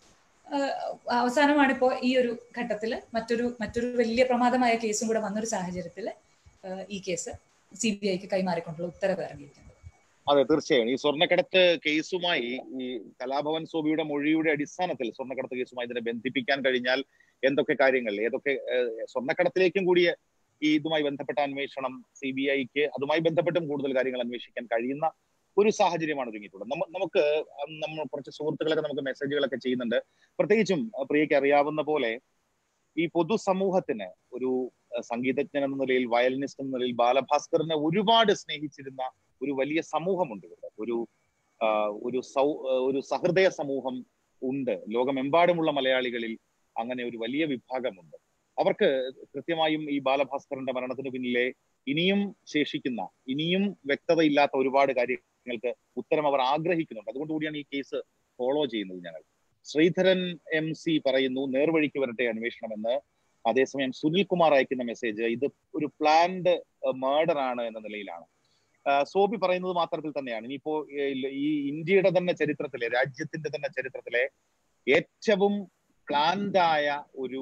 അവസാനമാണിപ്പോ ഈ ഒരു ഘട്ടത്തിൽ മറ്റൊരു മറ്റൊരു വലിയ പ്രമാദമായ കേസും കൂടെ വന്നൊരു സാഹചര്യത്തിൽ ഈ കേസ് സി ബി ഐക്ക് കൈമാറിക്കൊണ്ടുള്ള ഉത്തരവ് ഇറങ്ങിയിരിക്കുന്നത്. അതെ, തീർച്ചയായും ഈ സ്വർണ്ണക്കടത്ത് കേസുമായി ഈ കലാഭവൻ സോബിയുടെ മൊഴിയുടെ അടിസ്ഥാനത്തിൽ സ്വർണ്ണക്കടത്ത് കേസുമായി ഇതിനെ ബന്ധിപ്പിക്കാൻ കഴിഞ്ഞാൽ എന്തൊക്കെ കാര്യങ്ങൾ, ഏതൊക്കെ സ്വർണ്ണക്കടത്തിലേക്കും കൂടിയ ഈ ഇതുമായി ബന്ധപ്പെട്ട അന്വേഷണം സി ബി ഐക്ക് അതുമായി ബന്ധപ്പെട്ടും കൂടുതൽ കാര്യങ്ങൾ അന്വേഷിക്കാൻ കഴിയുന്ന ഒരു സാഹചര്യമാണ് ഒരുങ്ങിയിട്ടുള്ളത്. നമ്മ നമുക്ക് നമ്മൾ കുറച്ച് സുഹൃത്തുക്കളൊക്കെ നമുക്ക് മെസ്സേജുകളൊക്കെ ചെയ്യുന്നുണ്ട്. പ്രത്യേകിച്ചും പ്രിയയ്ക്ക് അറിയാവുന്ന പോലെ ഈ പൊതുസമൂഹത്തിന് ഒരു സംഗീതജ്ഞൻ എന്ന നിലയിൽ, വയലിനിസ്റ്റ് എന്ന നിലയിൽ ബാലഭാസ്കറിനെ ഒരുപാട് സ്നേഹിച്ചിരുന്ന ഒരു വലിയ സമൂഹമുണ്ട് ഇവിടെ. ഒരു ഒരു സൗ ഒരു സഹൃദയ സമൂഹം ഉണ്ട്. ലോകമെമ്പാടുമുള്ള മലയാളികളിൽ അങ്ങനെ ഒരു വലിയ വിഭാഗമുണ്ട്. അവർക്ക് കൃത്യമായും ഈ ബാലഭാസ്കറിന്റെ മരണത്തിന് പിന്നിലെ ഇനിയും ശേഷിക്കുന്ന, ഇനിയും വ്യക്തതയില്ലാത്ത ഒരുപാട് കാര്യങ്ങൾക്ക് ഉത്തരം അവർ ആഗ്രഹിക്കുന്നുണ്ട്. അതുകൊണ്ടുകൂടിയാണ് ഈ കേസ് ഫോളോ ചെയ്യുന്നത് ഞങ്ങൾ. ശ്രീധരൻ എം സി പറയുന്നു നേർവഴിക്ക് വരട്ടെ അന്വേഷണമെന്ന്. അതേസമയം സുനിൽ കുമാർ അയക്കുന്ന മെസ്സേജ് ഇത് ഒരു പ്ലാൻഡ് മർഡർ ആണ് എന്ന നിലയിലാണ്. സോബി പറയുന്നത് മാത്രത്തിൽ തന്നെയാണ്. ഇനിയിപ്പോ ഈ ഇന്ത്യയുടെ തന്നെ ചരിത്രത്തിലെ, രാജ്യത്തിന്റെ തന്നെ ചരിത്രത്തിലെ ഏറ്റവും പ്ലാൻഡായ ഒരു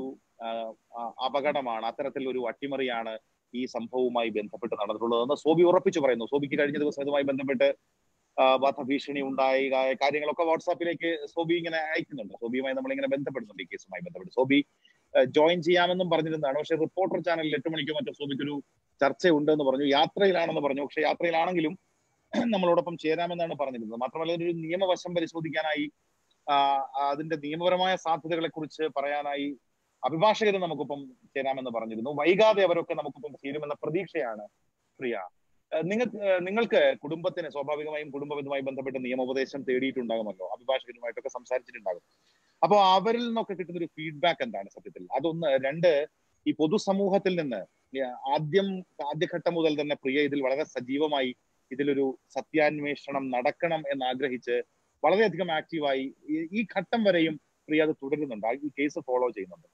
അപകടമാണ്, അത്തരത്തിൽ ഒരു അട്ടിമറിയാണ് ഈ സംഭവവുമായി ബന്ധപ്പെട്ട് നടന്നിട്ടുള്ളതെന്ന് സോബി ഉറപ്പിച്ചു പറയുന്നു. സോബിക്ക് കഴിഞ്ഞ ദിവസം ഇതുമായി ബന്ധപ്പെട്ട് വധഭീഷണി ഉണ്ടായ കാര്യങ്ങളൊക്കെ വാട്സാപ്പിലേക്ക് സോബി ഇങ്ങനെ അയക്കുന്നുണ്ട്. സോബിയുമായി നമ്മളിങ്ങനെ ബന്ധപ്പെടുന്നുണ്ട് ഈ കേസുമായി ബന്ധപ്പെട്ട്. സോബി ജോയിൻ ചെയ്യാമെന്നും പറഞ്ഞിരുന്നതാണ്. പക്ഷെ റിപ്പോർട്ടർ ചാനലിൽ എട്ട് മണിക്കോ മറ്റോ സോബിക്കൊരു ചർച്ചയുണ്ടെന്ന് പറഞ്ഞു. യാത്രയിലാണെന്ന് പറഞ്ഞു. പക്ഷെ യാത്രയിലാണെങ്കിലും നമ്മളോടൊപ്പം ചേരാമെന്നാണ് പറഞ്ഞിരുന്നത്. മാത്രമല്ല ഒരു നിയമവശം പരിശോധിക്കാനായി, അതിന്റെ നിയമപരമായ സാധ്യതകളെ കുറിച്ച് പറയാനായി അഭിഭാഷകരെ നമുക്കൊപ്പം ചേരാമെന്ന് പറഞ്ഞിരുന്നു. വൈകാതെ അവരൊക്കെ നമുക്കൊപ്പം ചേരുമെന്ന പ്രതീക്ഷയാണ് പ്രിയ. നിങ്ങൾക്ക് നിങ്ങൾക്ക് കുടുംബത്തിന് സ്വാഭാവികമായും കുടുംബം ഇതുമായി ബന്ധപ്പെട്ട് നിയമോപദേശം തേടിയിട്ടുണ്ടാകുമല്ലോ, അഭിഭാഷകരുമായിട്ടൊക്കെ സംസാരിച്ചിട്ടുണ്ടാകും. അപ്പോൾ അവരിൽ നിന്നൊക്കെ കിട്ടുന്ന ഒരു ഫീഡ്ബാക്ക് എന്താണ് സത്യത്തിൽ? അതൊന്ന്. രണ്ട്, ഈ പൊതുസമൂഹത്തിൽ നിന്ന് ആദ്യം ആദ്യഘട്ടം മുതൽ തന്നെ പ്രിയ ഇതിൽ വളരെ സജീവമായി ഇതിലൊരു സത്യാന്വേഷണം നടക്കണം എന്നാഗ്രഹിച്ച് വളരെയധികം ആക്റ്റീവായി ഈ ഘട്ടം വരെയും പ്രിയ അത് തുടരുന്നുണ്ട്, ഈ കേസ് ഫോളോ ചെയ്യുന്നുണ്ട്.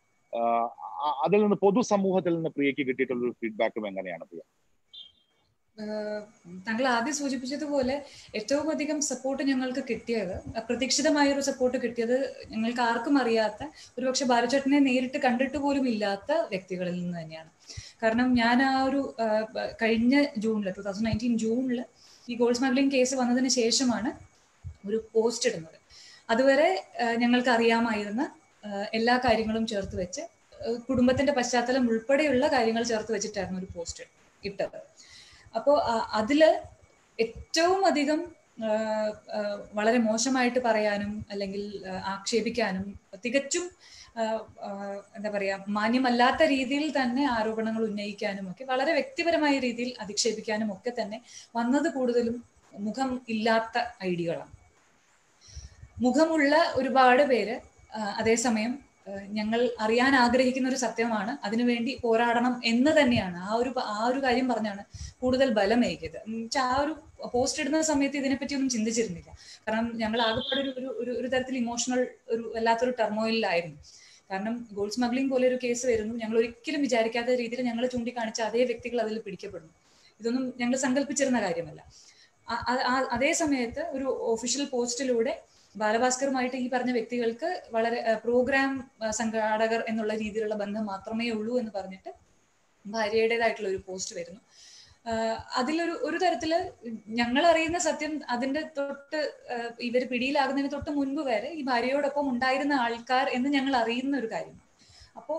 അതിൽ നിന്ന് പൊതുസമൂഹത്തിൽ നിന്ന് പ്രിയക്ക് കിട്ടിയിട്ടുള്ള ഒരു ഫീഡ്ബാക്കും എങ്ങനെയാണ് പ്രിയ? താങ്കൾ ആദ്യം സൂചിപ്പിച്ചതുപോലെ ഏറ്റവും അധികം സപ്പോർട്ട് ഞങ്ങൾക്ക് കിട്ടിയത്, അപ്രതീക്ഷിതമായ ഒരു സപ്പോർട്ട് കിട്ടിയത് ഞങ്ങൾക്ക് ആർക്കും അറിയാത്ത, ഒരുപക്ഷെ ബാലുചേട്ടനെ നേരിട്ട് കണ്ടിട്ട് പോലും ഇല്ലാത്ത വ്യക്തികളിൽ നിന്ന് തന്നെയാണ്. കാരണം ഞാൻ ആ ഒരു കഴിഞ്ഞ ജൂണില് ടൂ തൗസൻഡ് നയൻറ്റീൻ ജൂണില് ഈ ഗോൾഡ് സ്മഗ്ലിംഗ് കേസ് വന്നതിന് ശേഷമാണ് ഒരു പോസ്റ്റ് ഇടുന്നത്. അതുവരെ ഞങ്ങൾക്ക് അറിയാമായിരുന്ന എല്ലാ കാര്യങ്ങളും ചേർത്ത് വെച്ച്, കുടുംബത്തിന്റെ പശ്ചാത്തലം ഉൾപ്പെടെയുള്ള കാര്യങ്ങൾ ചേർത്ത് വെച്ചിട്ടായിരുന്നു ഒരു പോസ്റ്റ് ഇട്ടത്. അപ്പോൾ അതില് ഏറ്റവും അധികം വളരെ മോശമായിട്ട് പറയാനും അല്ലെങ്കിൽ ആക്ഷേപിക്കാനും തികച്ചും എന്താ പറയാ മാന്യമല്ലാത്ത രീതിയിൽ തന്നെ ആരോപണങ്ങൾ ഉന്നയിക്കാനും ഒക്കെ, വളരെ വ്യക്തിപരമായ രീതിയിൽ അധിക്ഷേപിക്കാനും ഒക്കെ തന്നെ വന്നത് കൂടുതലും മുഖം ഇല്ലാത്ത ഐഡികളാണ്. മുഖമുള്ള ഒരുപാട് പേര് അതേസമയം ഞങ്ങൾ അറിയാൻ ആഗ്രഹിക്കുന്ന ഒരു സത്യമാണ്, അതിനുവേണ്ടി പോരാടണം എന്ന് തന്നെയാണ് ആ ഒരു ആ ഒരു കാര്യം പറഞ്ഞാണ് കൂടുതൽ ബലമേകിയത്. എന്നുവെച്ചാൽ ആ ഒരു പോസ്റ്റ് ഇടുന്ന സമയത്ത് ഇതിനെപ്പറ്റി ഒന്നും ചിന്തിച്ചിരുന്നില്ല. കാരണം ഞങ്ങൾ ആകെപ്പാടെ ഒരു ഒരു ഒരു തരത്തിൽ ഇമോഷണൽ ഒരു വല്ലാത്തൊരു ടെർമോയിലായിരുന്നു. കാരണം ഗോൾഡ് സ്മഗ്ലിംഗ് പോലെ ഒരു കേസ് വരുന്നു, ഞങ്ങൾ ഒരിക്കലും വിചാരിക്കാത്ത രീതിയിൽ ഞങ്ങൾ ചൂണ്ടിക്കാണിച്ച അതേ വ്യക്തികൾ അതിൽ പിടിക്കപ്പെടുന്നു. ഇതൊന്നും ഞങ്ങൾ സങ്കല്പിച്ചിരുന്ന കാര്യമല്ല. അതേ സമയത്ത് ഒരു ഒഫീഷ്യൽ പോസ്റ്റിലൂടെ ബാലഭാസ്കറുമായിട്ട് ഈ പറഞ്ഞ വ്യക്തികൾക്ക് വളരെ പ്രോഗ്രാം സംഘാടകർ എന്നുള്ള രീതിയിലുള്ള ബന്ധം മാത്രമേ ഉള്ളൂ എന്ന് പറഞ്ഞിട്ട് ഭാര്യയുടേതായിട്ടുള്ള ഒരു പോസ്റ്റ് വരുന്നു. അതിലൊരു ഒരു തരത്തില് ഞങ്ങൾ അറിയുന്ന സത്യം, അതിന്റെ തൊട്ട് ഇവർ പിടിയിലാകുന്നതിന് തൊട്ട് മുൻപ് വരെ ഈ ഭാര്യയോടൊപ്പം ഉണ്ടായിരുന്ന ആൾക്കാർ എന്ന് ഞങ്ങൾ അറിയുന്ന ഒരു കാര്യമാണ്. അപ്പോ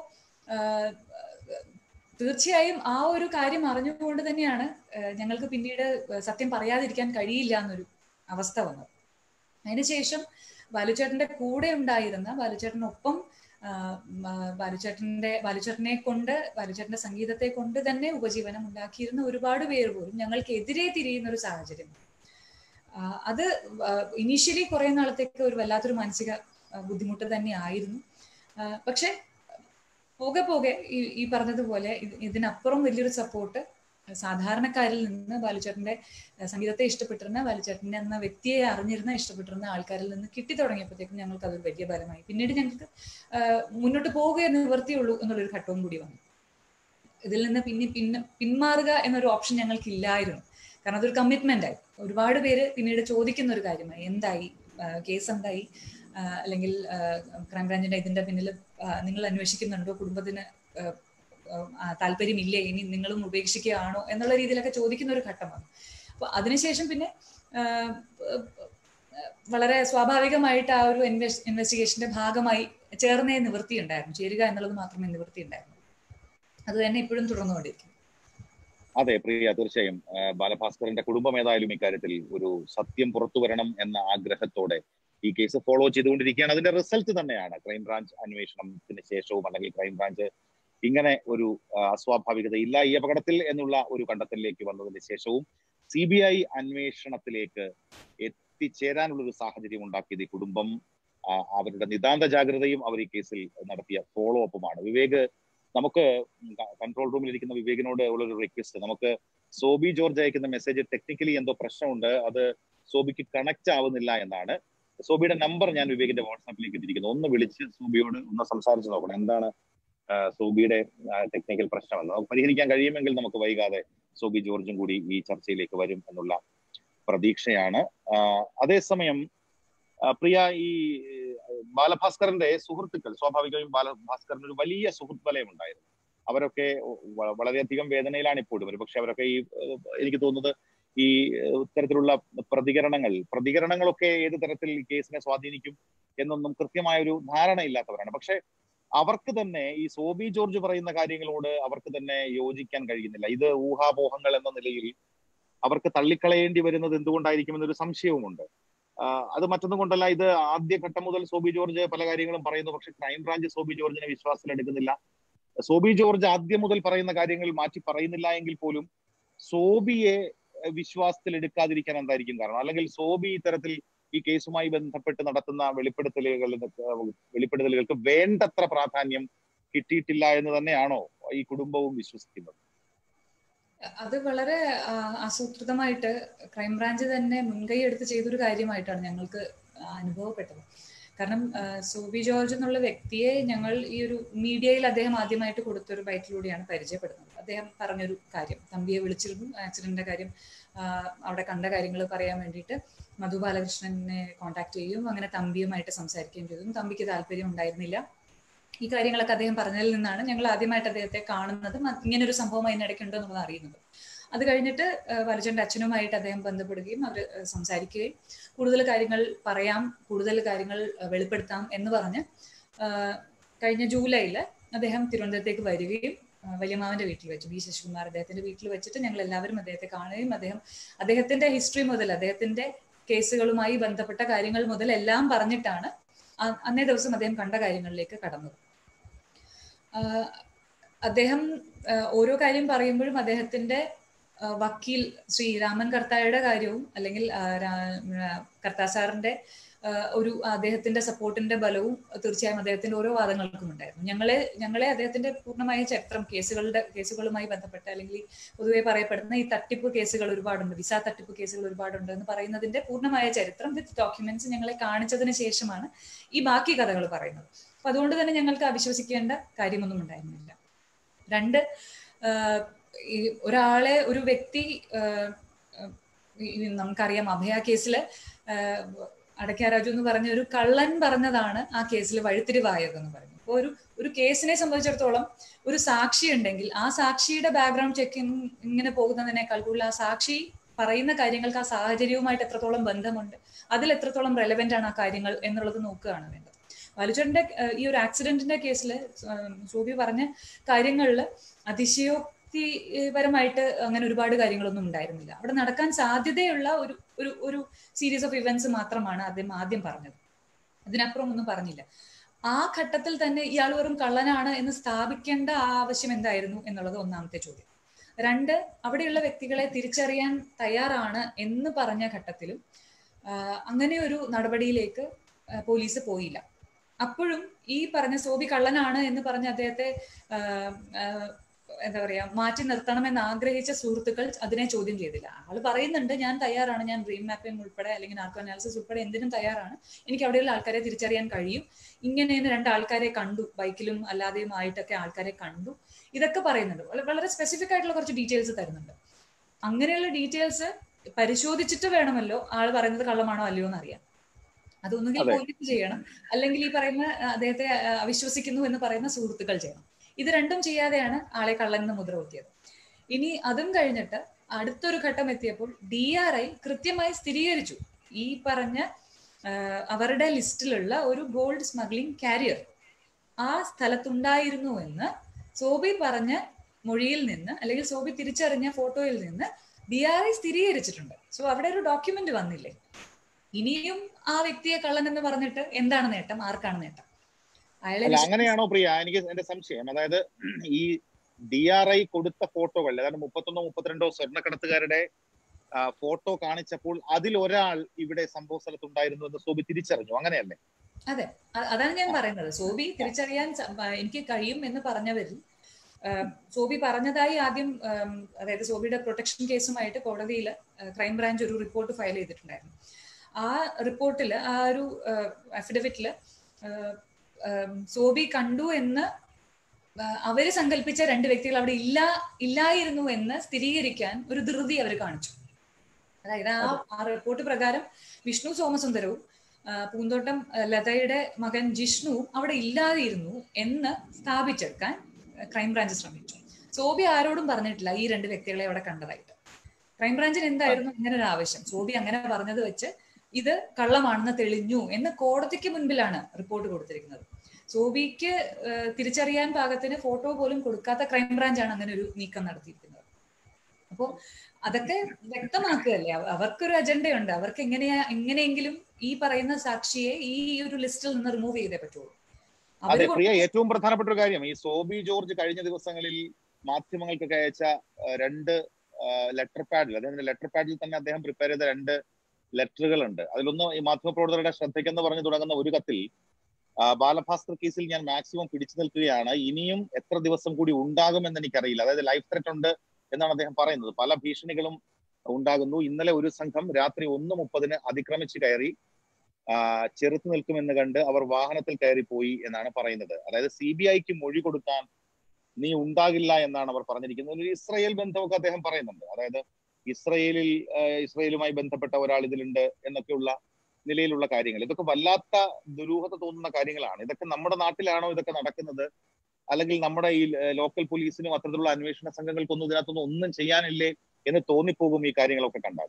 തീർച്ചയായും ആ ഒരു കാര്യം അറിഞ്ഞുകൊണ്ട് തന്നെയാണ് ഞങ്ങൾക്ക് പിന്നീട് സത്യം പറയാതിരിക്കാൻ കഴിയില്ല എന്നൊരു അവസ്ഥ വന്നത്. അതിനുശേഷം ബാലുചേട്ടന്റെ കൂടെ ഉണ്ടായിരുന്ന, ബാലുചേട്ടനൊപ്പം ബാലുചേട്ടന്റെ ബാലുചേട്ടനെ കൊണ്ട് ബാലുചേട്ടന്റെ സംഗീതത്തെ കൊണ്ട് തന്നെ ഉപജീവനം ഉണ്ടാക്കിയിരുന്ന ഒരുപാട് പേര് പോലും ഞങ്ങൾക്കെതിരെ തിരിയുന്ന ഒരു സാഹചര്യം. അത് ഇനീഷ്യലി കുറെ നാളത്തേക്ക് ഒരു വല്ലാത്തൊരു മാനസിക ബുദ്ധിമുട്ട് തന്നെ ആയിരുന്നു. പക്ഷെ പോകെ പോകെ ഈ ഈ പറഞ്ഞതുപോലെ ഇതിനപ്പുറം വലിയൊരു സപ്പോർട്ട് സാധാരണക്കാരിൽ നിന്ന്, ബാലുചേട്ടന്റെ സംഗീതത്തെ ഇഷ്ടപ്പെട്ടിരുന്ന, ബാലുചേട്ടനെ എന്ന വ്യക്തിയെ അറിഞ്ഞിരുന്ന ഇഷ്ടപ്പെട്ടിരുന്ന ആൾക്കാരിൽ നിന്ന് കിട്ടി തുടങ്ങിയപ്പോഴത്തേക്കും ഞങ്ങൾക്ക് അതൊരു വലിയ ബലമായി. പിന്നീട് ഞങ്ങൾക്ക് മുന്നോട്ട് പോവുക എന്ന് നിവർത്തിയുള്ളൂ എന്നുള്ളൊരു ഘട്ടവും കൂടി വന്നു. ഇതിൽ നിന്ന് പിന്നെ പിന്നെ പിന്മാറുക എന്നൊരു ഓപ്ഷൻ ഞങ്ങൾക്ക് ഇല്ലായിരുന്നു. കാരണം അതൊരു കമ്മിറ്റ്മെന്റ് ആയി. ഒരുപാട് പേര് പിന്നീട് ചോദിക്കുന്ന ഒരു കാര്യമായി, എന്തായി കേസ്, എന്തായി, അല്ലെങ്കിൽ ക്രൈംബ്രാഞ്ചിന്റെ ഇതിന്റെ പിന്നിൽ നിങ്ങൾ അന്വേഷിക്കുന്നുണ്ടോ, കുടുംബത്തിന് താല്പര്യമില്ലേ, ഇനി നിങ്ങളും ഉപേക്ഷിക്കുകയാണോ എന്നുള്ള രീതിയിലൊക്കെ ചോദിക്കുന്ന ഒരു ഘട്ടമാണ്. അപ്പൊ അതിനുശേഷം പിന്നെ വളരെ സ്വാഭാവികമായിട്ട് ആ ഒരു ഇൻവെസ്റ്റിഗേഷന്റെ ഭാഗമായി ചേർന്നേ നിവൃത്തി ഉണ്ടായിരുന്നു, ചേരുക എന്നുള്ളത് മാത്രമേ നിവൃത്തി ഉണ്ടായിരുന്നു. അത് തന്നെ ഇപ്പോഴും തുടർന്നുകൊണ്ടിരിക്കും. അതെ പ്രിയ, തീർച്ചയായും ബാലഭാസ്കറിന്റെ കുടുംബം ഏതായാലും ഇക്കാര്യത്തിൽ ഒരു സത്യം പുറത്തു വരണം എന്ന ആഗ്രഹത്തോടെ ഈ കേസ് ഫോളോ ചെയ്തുകൊണ്ടിരിക്കുകയാണ്. അതിന്റെ റിസൾട്ട് തന്നെയാണ് ക്രൈംബ്രാഞ്ച് അന്വേഷണത്തിന് ശേഷവും, അല്ലെങ്കിൽ ക്രൈംബ്രാഞ്ച് ഇങ്ങനെ ഒരു അസ്വാഭാവികത ഇല്ല ഈ അപകടത്തിൽ എന്നുള്ള ഒരു കണ്ടെത്തലിലേക്ക് വന്നതിന് ശേഷവും സി ബി ഐ അന്വേഷണത്തിലേക്ക് എത്തിച്ചേരാനുള്ള ഒരു സാഹചര്യം ഉണ്ടാക്കിയത് ഈ കുടുംബം, അവരുടെ നിതാന്ത ജാഗ്രതയും അവർ ഈ കേസിൽ നടത്തിയ ഫോളോ അപ്പുമാണ്. വിവേക്, നമുക്ക് കൺട്രോൾ റൂമിൽ ഇരിക്കുന്ന വിവേകിനോട് ഉള്ളൊരു റിക്വസ്റ്റ്, നമുക്ക് സോബി ജോർജ് അയക്കുന്ന മെസ്സേജ് ടെക്നിക്കലി എന്തോ പ്രശ്നമുണ്ട്, അത് സോബിക്ക് കണക്ട് ആവുന്നില്ല എന്നാണ്. സോബിയുടെ നമ്പർ ഞാൻ വിവേകിന്റെ വാട്സാപ്പിലേക്ക് എത്തിയിരിക്കുന്നു. ഒന്ന് വിളിച്ച് സോബിയോട് ഒന്ന് സംസാരിച്ച് നോക്കണം, എന്താണ് സോബിയുടെ ടെക്നിക്കൽ പ്രശ്നമെന്ന്. നമുക്ക് പരിഹരിക്കാൻ കഴിയുമെങ്കിൽ നമുക്ക് വൈകാതെ സോബി ജോർജും കൂടി ഈ ചർച്ചയിലേക്ക് വരും എന്നുള്ള പ്രതീക്ഷയാണ്. അതേസമയം പ്രിയ, ഈ ബാലഭാസ്കറിന്റെ സുഹൃത്തുക്കൾ, സ്വാഭാവികമായും ബാലഭാസ്കറിന് ഒരു വലിയ സുഹൃത്ത് വലയം ഉണ്ടായിരുന്നു. അവരൊക്കെ വളരെയധികം വേദനയിലാണ് ഇപ്പോഴും. ഒരു പക്ഷെ അവരൊക്കെ ഈ എനിക്ക് തോന്നുന്നത് ഈ ഇത്തരത്തിലുള്ള പ്രതികരണങ്ങൾ പ്രതികരണങ്ങളൊക്കെ ഏത് തരത്തിൽ കേസിനെ സ്വാധീനിക്കും എന്നൊന്നും കൃത്യമായ ഒരു ധാരണയില്ലാത്തവരാണ്. പക്ഷെ അവർക്ക് തന്നെ ഈ സോബി ജോർജ് പറയുന്ന കാര്യങ്ങളോട് അവർക്ക് തന്നെ യോജിക്കാൻ കഴിയുന്നില്ല. ഇത് ഊഹാപോഹങ്ങൾ എന്ന നിലയിൽ അവർക്ക് തള്ളിക്കളയേണ്ടി വരുന്നത് എന്തുകൊണ്ടായിരിക്കുമെന്നൊരു സംശയവുമുണ്ട്. അത് മറ്റൊന്നും കൊണ്ടല്ല, ഇത് ആദ്യഘട്ടം മുതൽ സോബി ജോർജ് പല കാര്യങ്ങളും പറയുന്നു, പക്ഷെ ക്രൈംബ്രാഞ്ച് സോബി ജോർജിനെ വിശ്വാസത്തിലെടുക്കുന്നില്ല. സോബി ജോർജ് ആദ്യം മുതൽ പറയുന്ന കാര്യങ്ങൾ മാറ്റി പറയുന്നില്ല എങ്കിൽ പോലും സോബിയെ വിശ്വാസത്തിൽ എടുക്കാതിരിക്കാൻ എന്തായിരിക്കും കാരണം? അല്ലെങ്കിൽ സോബി ഇത്തരത്തിൽ ഈ കേസുമായി ബന്ധപ്പെട്ട് നടത്തുന്ന വെളിപ്പെടുത്തലുകൾ വെളിപ്പെടുത്തലുകൾക്ക് വേണ്ടത്ര പ്രാധാന്യം കിട്ടിയിട്ടില്ല എന്ന് തന്നെയാണോ ഈ കുടുംബവും വിശ്വസിക്കുന്നത്? അത് വളരെ ആസൂത്രിതമായിട്ട് ക്രൈംബ്രാഞ്ച് തന്നെ മുൻകൈ എടുത്ത് ചെയ്തൊരു കാര്യമായിട്ടാണ് ഞങ്ങൾക്ക് അനുഭവപ്പെട്ടത്. കാരണം സോബി ജോർജ് എന്നുള്ള വ്യക്തിയെ ഞങ്ങൾ ഈ ഒരു മീഡിയയിൽ അദ്ദേഹം ആദ്യമായിട്ട് കൊടുത്തൊരു ബൈറ്റിലൂടെയാണ് പരിചയപ്പെടുന്നത്. അദ്ദേഹം പറഞ്ഞൊരു കാര്യം, തമ്പിയെ വിളിച്ചിരുന്നു ആക്സിഡന്റിന്റെ കാര്യം, അവിടെ കണ്ട കാര്യങ്ങൾ പറയാൻ വേണ്ടിയിട്ട് മധു ബാലകൃഷ്ണനെ കോൺടാക്ട് ചെയ്യും. അങ്ങനെ തമ്പിയുമായിട്ട് സംസാരിക്കുകയും ചെയ്തു. തമ്പിക്ക് താല്പര്യം ഉണ്ടായിരുന്നില്ല. ഈ കാര്യങ്ങളൊക്കെ അദ്ദേഹം പറഞ്ഞതിൽ നിന്നാണ് ഞങ്ങൾ ആദ്യമായിട്ട് അദ്ദേഹത്തെ കാണുന്നതും ഇങ്ങനൊരു സംഭവം അതിനിടയ്ക്കുണ്ടോ എന്നുള്ളത് അറിയുന്നത്. അത് കഴിഞ്ഞിട്ട് വലുചന്റെ അച്ഛനുമായിട്ട് അദ്ദേഹം ബന്ധപ്പെടുകയും അവർ സംസാരിക്കുകയും കൂടുതൽ കാര്യങ്ങൾ പറയാം, കൂടുതൽ കാര്യങ്ങൾ വെളിപ്പെടുത്താം എന്ന് പറഞ്ഞ് കഴിഞ്ഞ ജൂലൈയിൽ അദ്ദേഹം തിരുവനന്തപുരത്തേക്ക് വരികയും വലിയമാവന്റെ വീട്ടിൽ വെച്ച്, വി ശശികുമാർ അദ്ദേഹത്തിന്റെ വീട്ടിൽ വെച്ചിട്ട് ഞങ്ങൾ എല്ലാവരും അദ്ദേഹത്തെ കാണുകയും അദ്ദേഹം അദ്ദേഹത്തിന്റെ ഹിസ്റ്ററി മുതൽ അദ്ദേഹത്തിന്റെ കേസുകളുമായി ബന്ധപ്പെട്ട കാര്യങ്ങൾ മുതൽ എല്ലാം പറഞ്ഞിട്ടാണ് അന്നേ ദിവസം അദ്ദേഹം കണ്ട കാര്യങ്ങളിലേക്ക് കടന്നത്. അദ്ദേഹം ഓരോ കാര്യം പറയുമ്പോഴും അദ്ദേഹത്തിന്റെ വക്കീൽ ശ്രീ രാമൻ കർത്തായുടെ കാര്യവും അല്ലെങ്കിൽ കർത്താ സാറിന്റെ ഒരു അദ്ദേഹത്തിന്റെ സപ്പോർട്ടിന്റെ ബലവും തീർച്ചയായും അദ്ദേഹത്തിന്റെ ഓരോ വാദങ്ങൾക്കും ഉണ്ടായിരുന്നു. ഞങ്ങളെ ഞങ്ങളെ അദ്ദേഹത്തിന്റെ പൂർണ്ണമായ ചരിത്രം, കേസുകളുടെ കേസുകളുമായി ബന്ധപ്പെട്ട അല്ലെങ്കിൽ പൊതുവെ പറയപ്പെടുന്ന ഈ തട്ടിപ്പ് കേസുകൾ ഒരുപാടുണ്ട്, വിസ തട്ടിപ്പ് കേസുകൾ ഒരുപാടുണ്ട് എന്ന് പറയുന്നതിന്റെ പൂർണ്ണമായ ചരിത്രം വിത്ത് ഡോക്യുമെന്റ്സ് ഞങ്ങളെ കാണിച്ചതിന് ശേഷമാണ് ഈ ബാക്കി കഥകൾ പറയുന്നത്. അപ്പൊ അതുകൊണ്ട് തന്നെ ഞങ്ങൾക്ക് അവിശ്വസിക്കേണ്ട കാര്യമൊന്നും ഉണ്ടായിരുന്നില്ല. രണ്ട്, ഒരാളെ ഒരു വ്യക്തി നമുക്കറിയാം അഭയ കേസില് അടയ്ക്ക രാജു എന്ന് പറഞ്ഞ ഒരു കള്ളൻ പറഞ്ഞതാണ് ആ കേസിൽ വഴിത്തിരിവായതെന്ന് പറഞ്ഞു. അപ്പോൾ ഒരു ഒരു കേസിനെ സംബന്ധിച്ചിടത്തോളം ഒരു സാക്ഷി ഉണ്ടെങ്കിൽ ആ സാക്ഷിയുടെ ബാക്ക്ഗ്രൗണ്ട് ചെക്കിങ് ഇങ്ങനെ പോകുന്നതിനേക്കാൾ കൂടുതൽ ആ സാക്ഷി പറയുന്ന കാര്യങ്ങൾക്ക് ആ സാഹചര്യവുമായിട്ട് എത്രത്തോളം ബന്ധമുണ്ട്, അതിൽ എത്രത്തോളം റെലവെന്റ് ആണ് ആ കാര്യങ്ങൾ എന്നുള്ളത് നോക്കുകയാണ് വേണ്ടത്. വലുചന്റെ ഈ ഒരു ആക്സിഡന്റിന്റെ കേസിൽ സോബി പറഞ്ഞ കാര്യങ്ങളിൽ അതിശയോക്തിപരമായിട്ട് അങ്ങനെ ഒരുപാട് കാര്യങ്ങളൊന്നും ഉണ്ടായിരുന്നില്ല. അവിടെ നടക്കാൻ സാധ്യതയുള്ള ഒരു ഒരു ഒരു സീരീസ് ഓഫ് ഇവന്റ്സ് മാത്രമാണ് അദ്ദേഹം ആദ്യം പറഞ്ഞത്. അതിനപ്പുറം ഒന്നും പറഞ്ഞില്ല. ആ ഘട്ടത്തിൽ തന്നെ ഇയാൾ വെറും കള്ളനാണ് എന്ന് സ്ഥാപിക്കേണ്ട ആവശ്യം എന്തായിരുന്നു എന്നുള്ളത് ഒന്നാമത്തെ ചോദ്യം. രണ്ട്, അവിടെയുള്ള വ്യക്തികളെ തിരിച്ചറിയാൻ തയ്യാറാണ് എന്ന് പറഞ്ഞ ഘട്ടത്തിലും അങ്ങനെ ഒരു നടപടിയിലേക്ക് പോലീസ് പോയില്ല. അപ്പോഴും ഈ പറഞ്ഞ സോബി കള്ളനാണ് എന്ന് പറഞ്ഞ അദ്ദേഹത്തെ എന്താ പറയാ മാറ്റി നിർത്തണമെന്ന് ആഗ്രഹിച്ച സുഹൃത്തുക്കൾ അതിനെ ചോദ്യം ചെയ്തില്ല. ആള് പറയുന്നുണ്ട് ഞാൻ തയ്യാറാണ്, ഞാൻ ഡ്രീം മാപ്പിംഗ് ഉൾപ്പെടെ അല്ലെങ്കിൽ നാർക്കോ അനാലിസിസ് ഉൾപ്പെടെ എന്തിനും തയ്യാറാണ്, എനിക്ക് അവിടെയുള്ള ആൾക്കാരെ തിരിച്ചറിയാൻ കഴിയും, ഇങ്ങനെ രണ്ട് ആൾക്കാരെ കണ്ടു, ബൈക്കിലും അല്ലാതെയും ആയിട്ടൊക്കെ ആൾക്കാരെ കണ്ടു, ഇതൊക്കെ പറയുന്നുണ്ട്. വളരെ സ്പെസിഫിക് ആയിട്ടുള്ള കുറച്ച് ഡീറ്റെയിൽസ് തരുന്നുണ്ട്. അങ്ങനെയുള്ള ഡീറ്റെയിൽസ് പരിശോധിച്ചിട്ട് വേണമല്ലോ ആള് പറയുന്നത് കള്ളമാണോ അല്ലയോ എന്ന് അറിയാം. അതൊന്നുകിൽ പോലീസ് ചെയ്യണം, അല്ലെങ്കിൽ ഈ പറയുന്ന അദ്ദേഹത്തെ അവിശ്വസിക്കുന്നു എന്ന് പറയുന്ന സുഹൃത്തുക്കൾ ചെയ്യണം. ഇത് രണ്ടും ചെയ്യാതെയാണ് ആളെ കള്ളനെന്ന് മുദ്ര കുത്തിയത്. ഇനി അതും കഴിഞ്ഞിട്ട് അടുത്തൊരു ഘട്ടം എത്തിയപ്പോൾ ഡി ആർ ഐ കൃത്യമായി സ്ഥിരീകരിച്ചു ഈ പറഞ്ഞ അവരുടെ ലിസ്റ്റിലുള്ള ഒരു ഗോൾഡ് സ്മഗ്ലിംഗ് കാരിയർ ആ സ്ഥലത്തുണ്ടായിരുന്നു എന്ന് സോബി പറഞ്ഞ മൊഴിയിൽ നിന്ന് അല്ലെങ്കിൽ സോബി തിരിച്ചറിഞ്ഞ ഫോട്ടോയിൽ നിന്ന് ഡി ആർ ഐ സ്ഥിരീകരിച്ചിട്ടുണ്ട്. സോ അവിടെ ഒരു ഡോക്യുമെന്റ് വന്നില്ലേ. ഇനിയും ആ വ്യക്തിയെ കള്ളൻ എന്ന് പറഞ്ഞിട്ട് എന്താണ് നേട്ടം, ആർക്കാണ് നേട്ടം? അല്ല, അങ്ങനെയാണോ പ്രിയ? എനിക്ക് എന്റെ സംശയം, അതായത് ഈ ഡി ആർ ഐ കൊടുത്ത ഫോട്ടോകൾ, അതായത് മുപ്പത്തൊന്നോ മുപ്പത്തിരണ്ടോ സ്വർണ്ണക്കടത്തുകാരുടെ ഫോട്ടോ കാണിച്ചപ്പോൾ അതിൽ ഒരാൾ ഇവിടെ സംഭവ സ്ഥലത്തുണ്ടായിരുന്നു എന്ന് സോബി തിരിച്ചറിഞ്ഞു, അങ്ങനെയല്ലേ? അതെ, അതാണ് ഞാൻ പറയുന്നത്. സോബി തിരിച്ചറിയാൻ എനിക്ക് കഴിയും എന്ന് പറഞ്ഞവരിൽ സോബി പറഞ്ഞതായി ആദ്യം, അതായത് സോബിയുടെ പ്രൊട്ടക്ഷൻ കേസുമായിട്ട് കോടതിയിൽ ക്രൈംബ്രാഞ്ച് ഒരു റിപ്പോർട്ട് ഫയൽ ചെയ്തിട്ടുണ്ടായിരുന്നു. ആ റിപ്പോർട്ടിൽ, ആ ഒരു അഫിഡവിറ്റില് സോബി കണ്ടു എന്ന് അവര് സങ്കല്പിച്ച രണ്ട് വ്യക്തികൾ അവിടെ ഇല്ല ഇല്ലായിരുന്നു എന്ന് സ്ഥിരീകരിക്കാൻ ഒരു ധൃതി അവർ കാണിച്ചു. അതായത് ആ ആ റിപ്പോർട്ട് പ്രകാരം വിഷ്ണു സോമസുന്ദരവും പൂന്തോട്ടം ലതയുടെ മകൻ ജിഷ്ണുവും അവിടെ ഇല്ലാതിരുന്നു എന്ന് സ്ഥാപിച്ചെടുക്കാൻ ക്രൈംബ്രാഞ്ച് ശ്രമിച്ചു. സോബി ആരോടും പറഞ്ഞിട്ടില്ല ഈ രണ്ട് വ്യക്തികളെ അവിടെ കണ്ടതായിട്ട്. ക്രൈംബ്രാഞ്ചിന് എന്തായിരുന്നു ഇങ്ങനെ ഒരു ആവശ്യം? സോബി അങ്ങനെ പറഞ്ഞത് വെച്ച് ഇത് കള്ളമാണെന്ന് തെളിഞ്ഞു എന്ന് കോടതിക്ക് മുൻപിലാണ് റിപ്പോർട്ട് കൊടുത്തിരിക്കുന്നത്. സോബിക്ക് തിരിച്ചറിയാൻ പാകത്തിന് ഫോട്ടോ പോലും കൊടുക്കാത്ത ക്രൈംബ്രാഞ്ചാണ് അങ്ങനെ ഒരു നീക്കം നടത്തിയിരിക്കുന്നത്. അപ്പോ അതൊക്കെ വ്യക്തമാക്കുകയല്ലേ, അവർക്കൊരു അജണ്ടയുണ്ട്. അവർക്ക് എങ്ങനെയാ എങ്ങനെയെങ്കിലും ഈ പറയുന്ന സാക്ഷിയെ ഈ ഒരു ലിസ്റ്റിൽ നിന്ന് റിമൂവ് ചെയ്തേ പറ്റുള്ളൂ. അതെ പ്രിയ, ഏറ്റവും പ്രധാനപ്പെട്ട ഒരു കാര്യം, ഈ സോബി ജോർജ് കഴിഞ്ഞ ദിവസങ്ങളിൽ മാധ്യമങ്ങൾക്കൊക്കെ അയച്ച രണ്ട് ലെറ്റർ പാഡിൽ, അതായത് ലെറ്റർ പാഡിൽ തന്നെ അദ്ദേഹം പ്രിപ്പയർ ചെയ്ത രണ്ട് ലെറ്ററുകളുണ്ട്. അതിലൊന്ന് ഈ മാധ്യമപ്രവർത്തകരുടെ ശ്രദ്ധയ്ക്കെന്ന് പറഞ്ഞു തുടങ്ങുന്ന ഒരു കത്തിൽ, ബാലഭാസ്കർ കേസിൽ ഞാൻ മാക്സിമം പിടിച്ചു നിൽക്കുകയാണ്, ഇനിയും എത്ര ദിവസം കൂടി ഉണ്ടാകുമെന്ന് എനിക്കറിയില്ല. അതായത് ലൈഫ് ത്രെറ്റ് ഉണ്ട് എന്നാണ് അദ്ദേഹം പറയുന്നത്. പല ഭീഷണികളും ഉണ്ടാകുന്നു. ഇന്നലെ ഒരു സംഘം രാത്രി ഒന്ന് മുപ്പതിന് അതിക്രമിച്ച് കയറി ചെറുത്തു നിൽക്കുമെന്ന് കണ്ട് അവർ വാഹനത്തിൽ കയറിപ്പോയി എന്നാണ് പറയുന്നത്. അതായത് സി ബി ഐക്ക് മൊഴി കൊടുക്കാൻ നീ ഉണ്ടാകില്ല എന്നാണ് അവർ പറഞ്ഞിരിക്കുന്നത്. ഒരു ഇസ്രയേൽ ബന്ധമൊക്കെ അദ്ദേഹം പറയുന്നുണ്ട്. അതായത് ഇസ്രയേലിൽ ഇസ്രയേലുമായി ബന്ധപ്പെട്ട ഒരാൾ ഇതിലുണ്ട് എന്നൊക്കെയുള്ള നിലയിലുള്ള കാര്യങ്ങൾ. ഇതൊക്കെ വല്ലാത്ത ദുരൂഹത തോന്നുന്ന കാര്യങ്ങളാണ്. ഇതൊക്കെ നമ്മുടെ നാട്ടിലാണോ ഇതൊക്കെ നടക്കുന്നത്? അല്ലെങ്കിൽ നമ്മുടെ ഈ ലോക്കൽ പോലീസിനും അത്തരത്തിലുള്ള അന്വേഷണ സംഘങ്ങൾക്കൊന്നും ഇതിനകത്തൊന്നും ഒന്നും ചെയ്യാനില്ലേ എന്ന് തോന്നിപ്പോകും ഈ കാര്യങ്ങളൊക്കെ കണ്ടാൽ.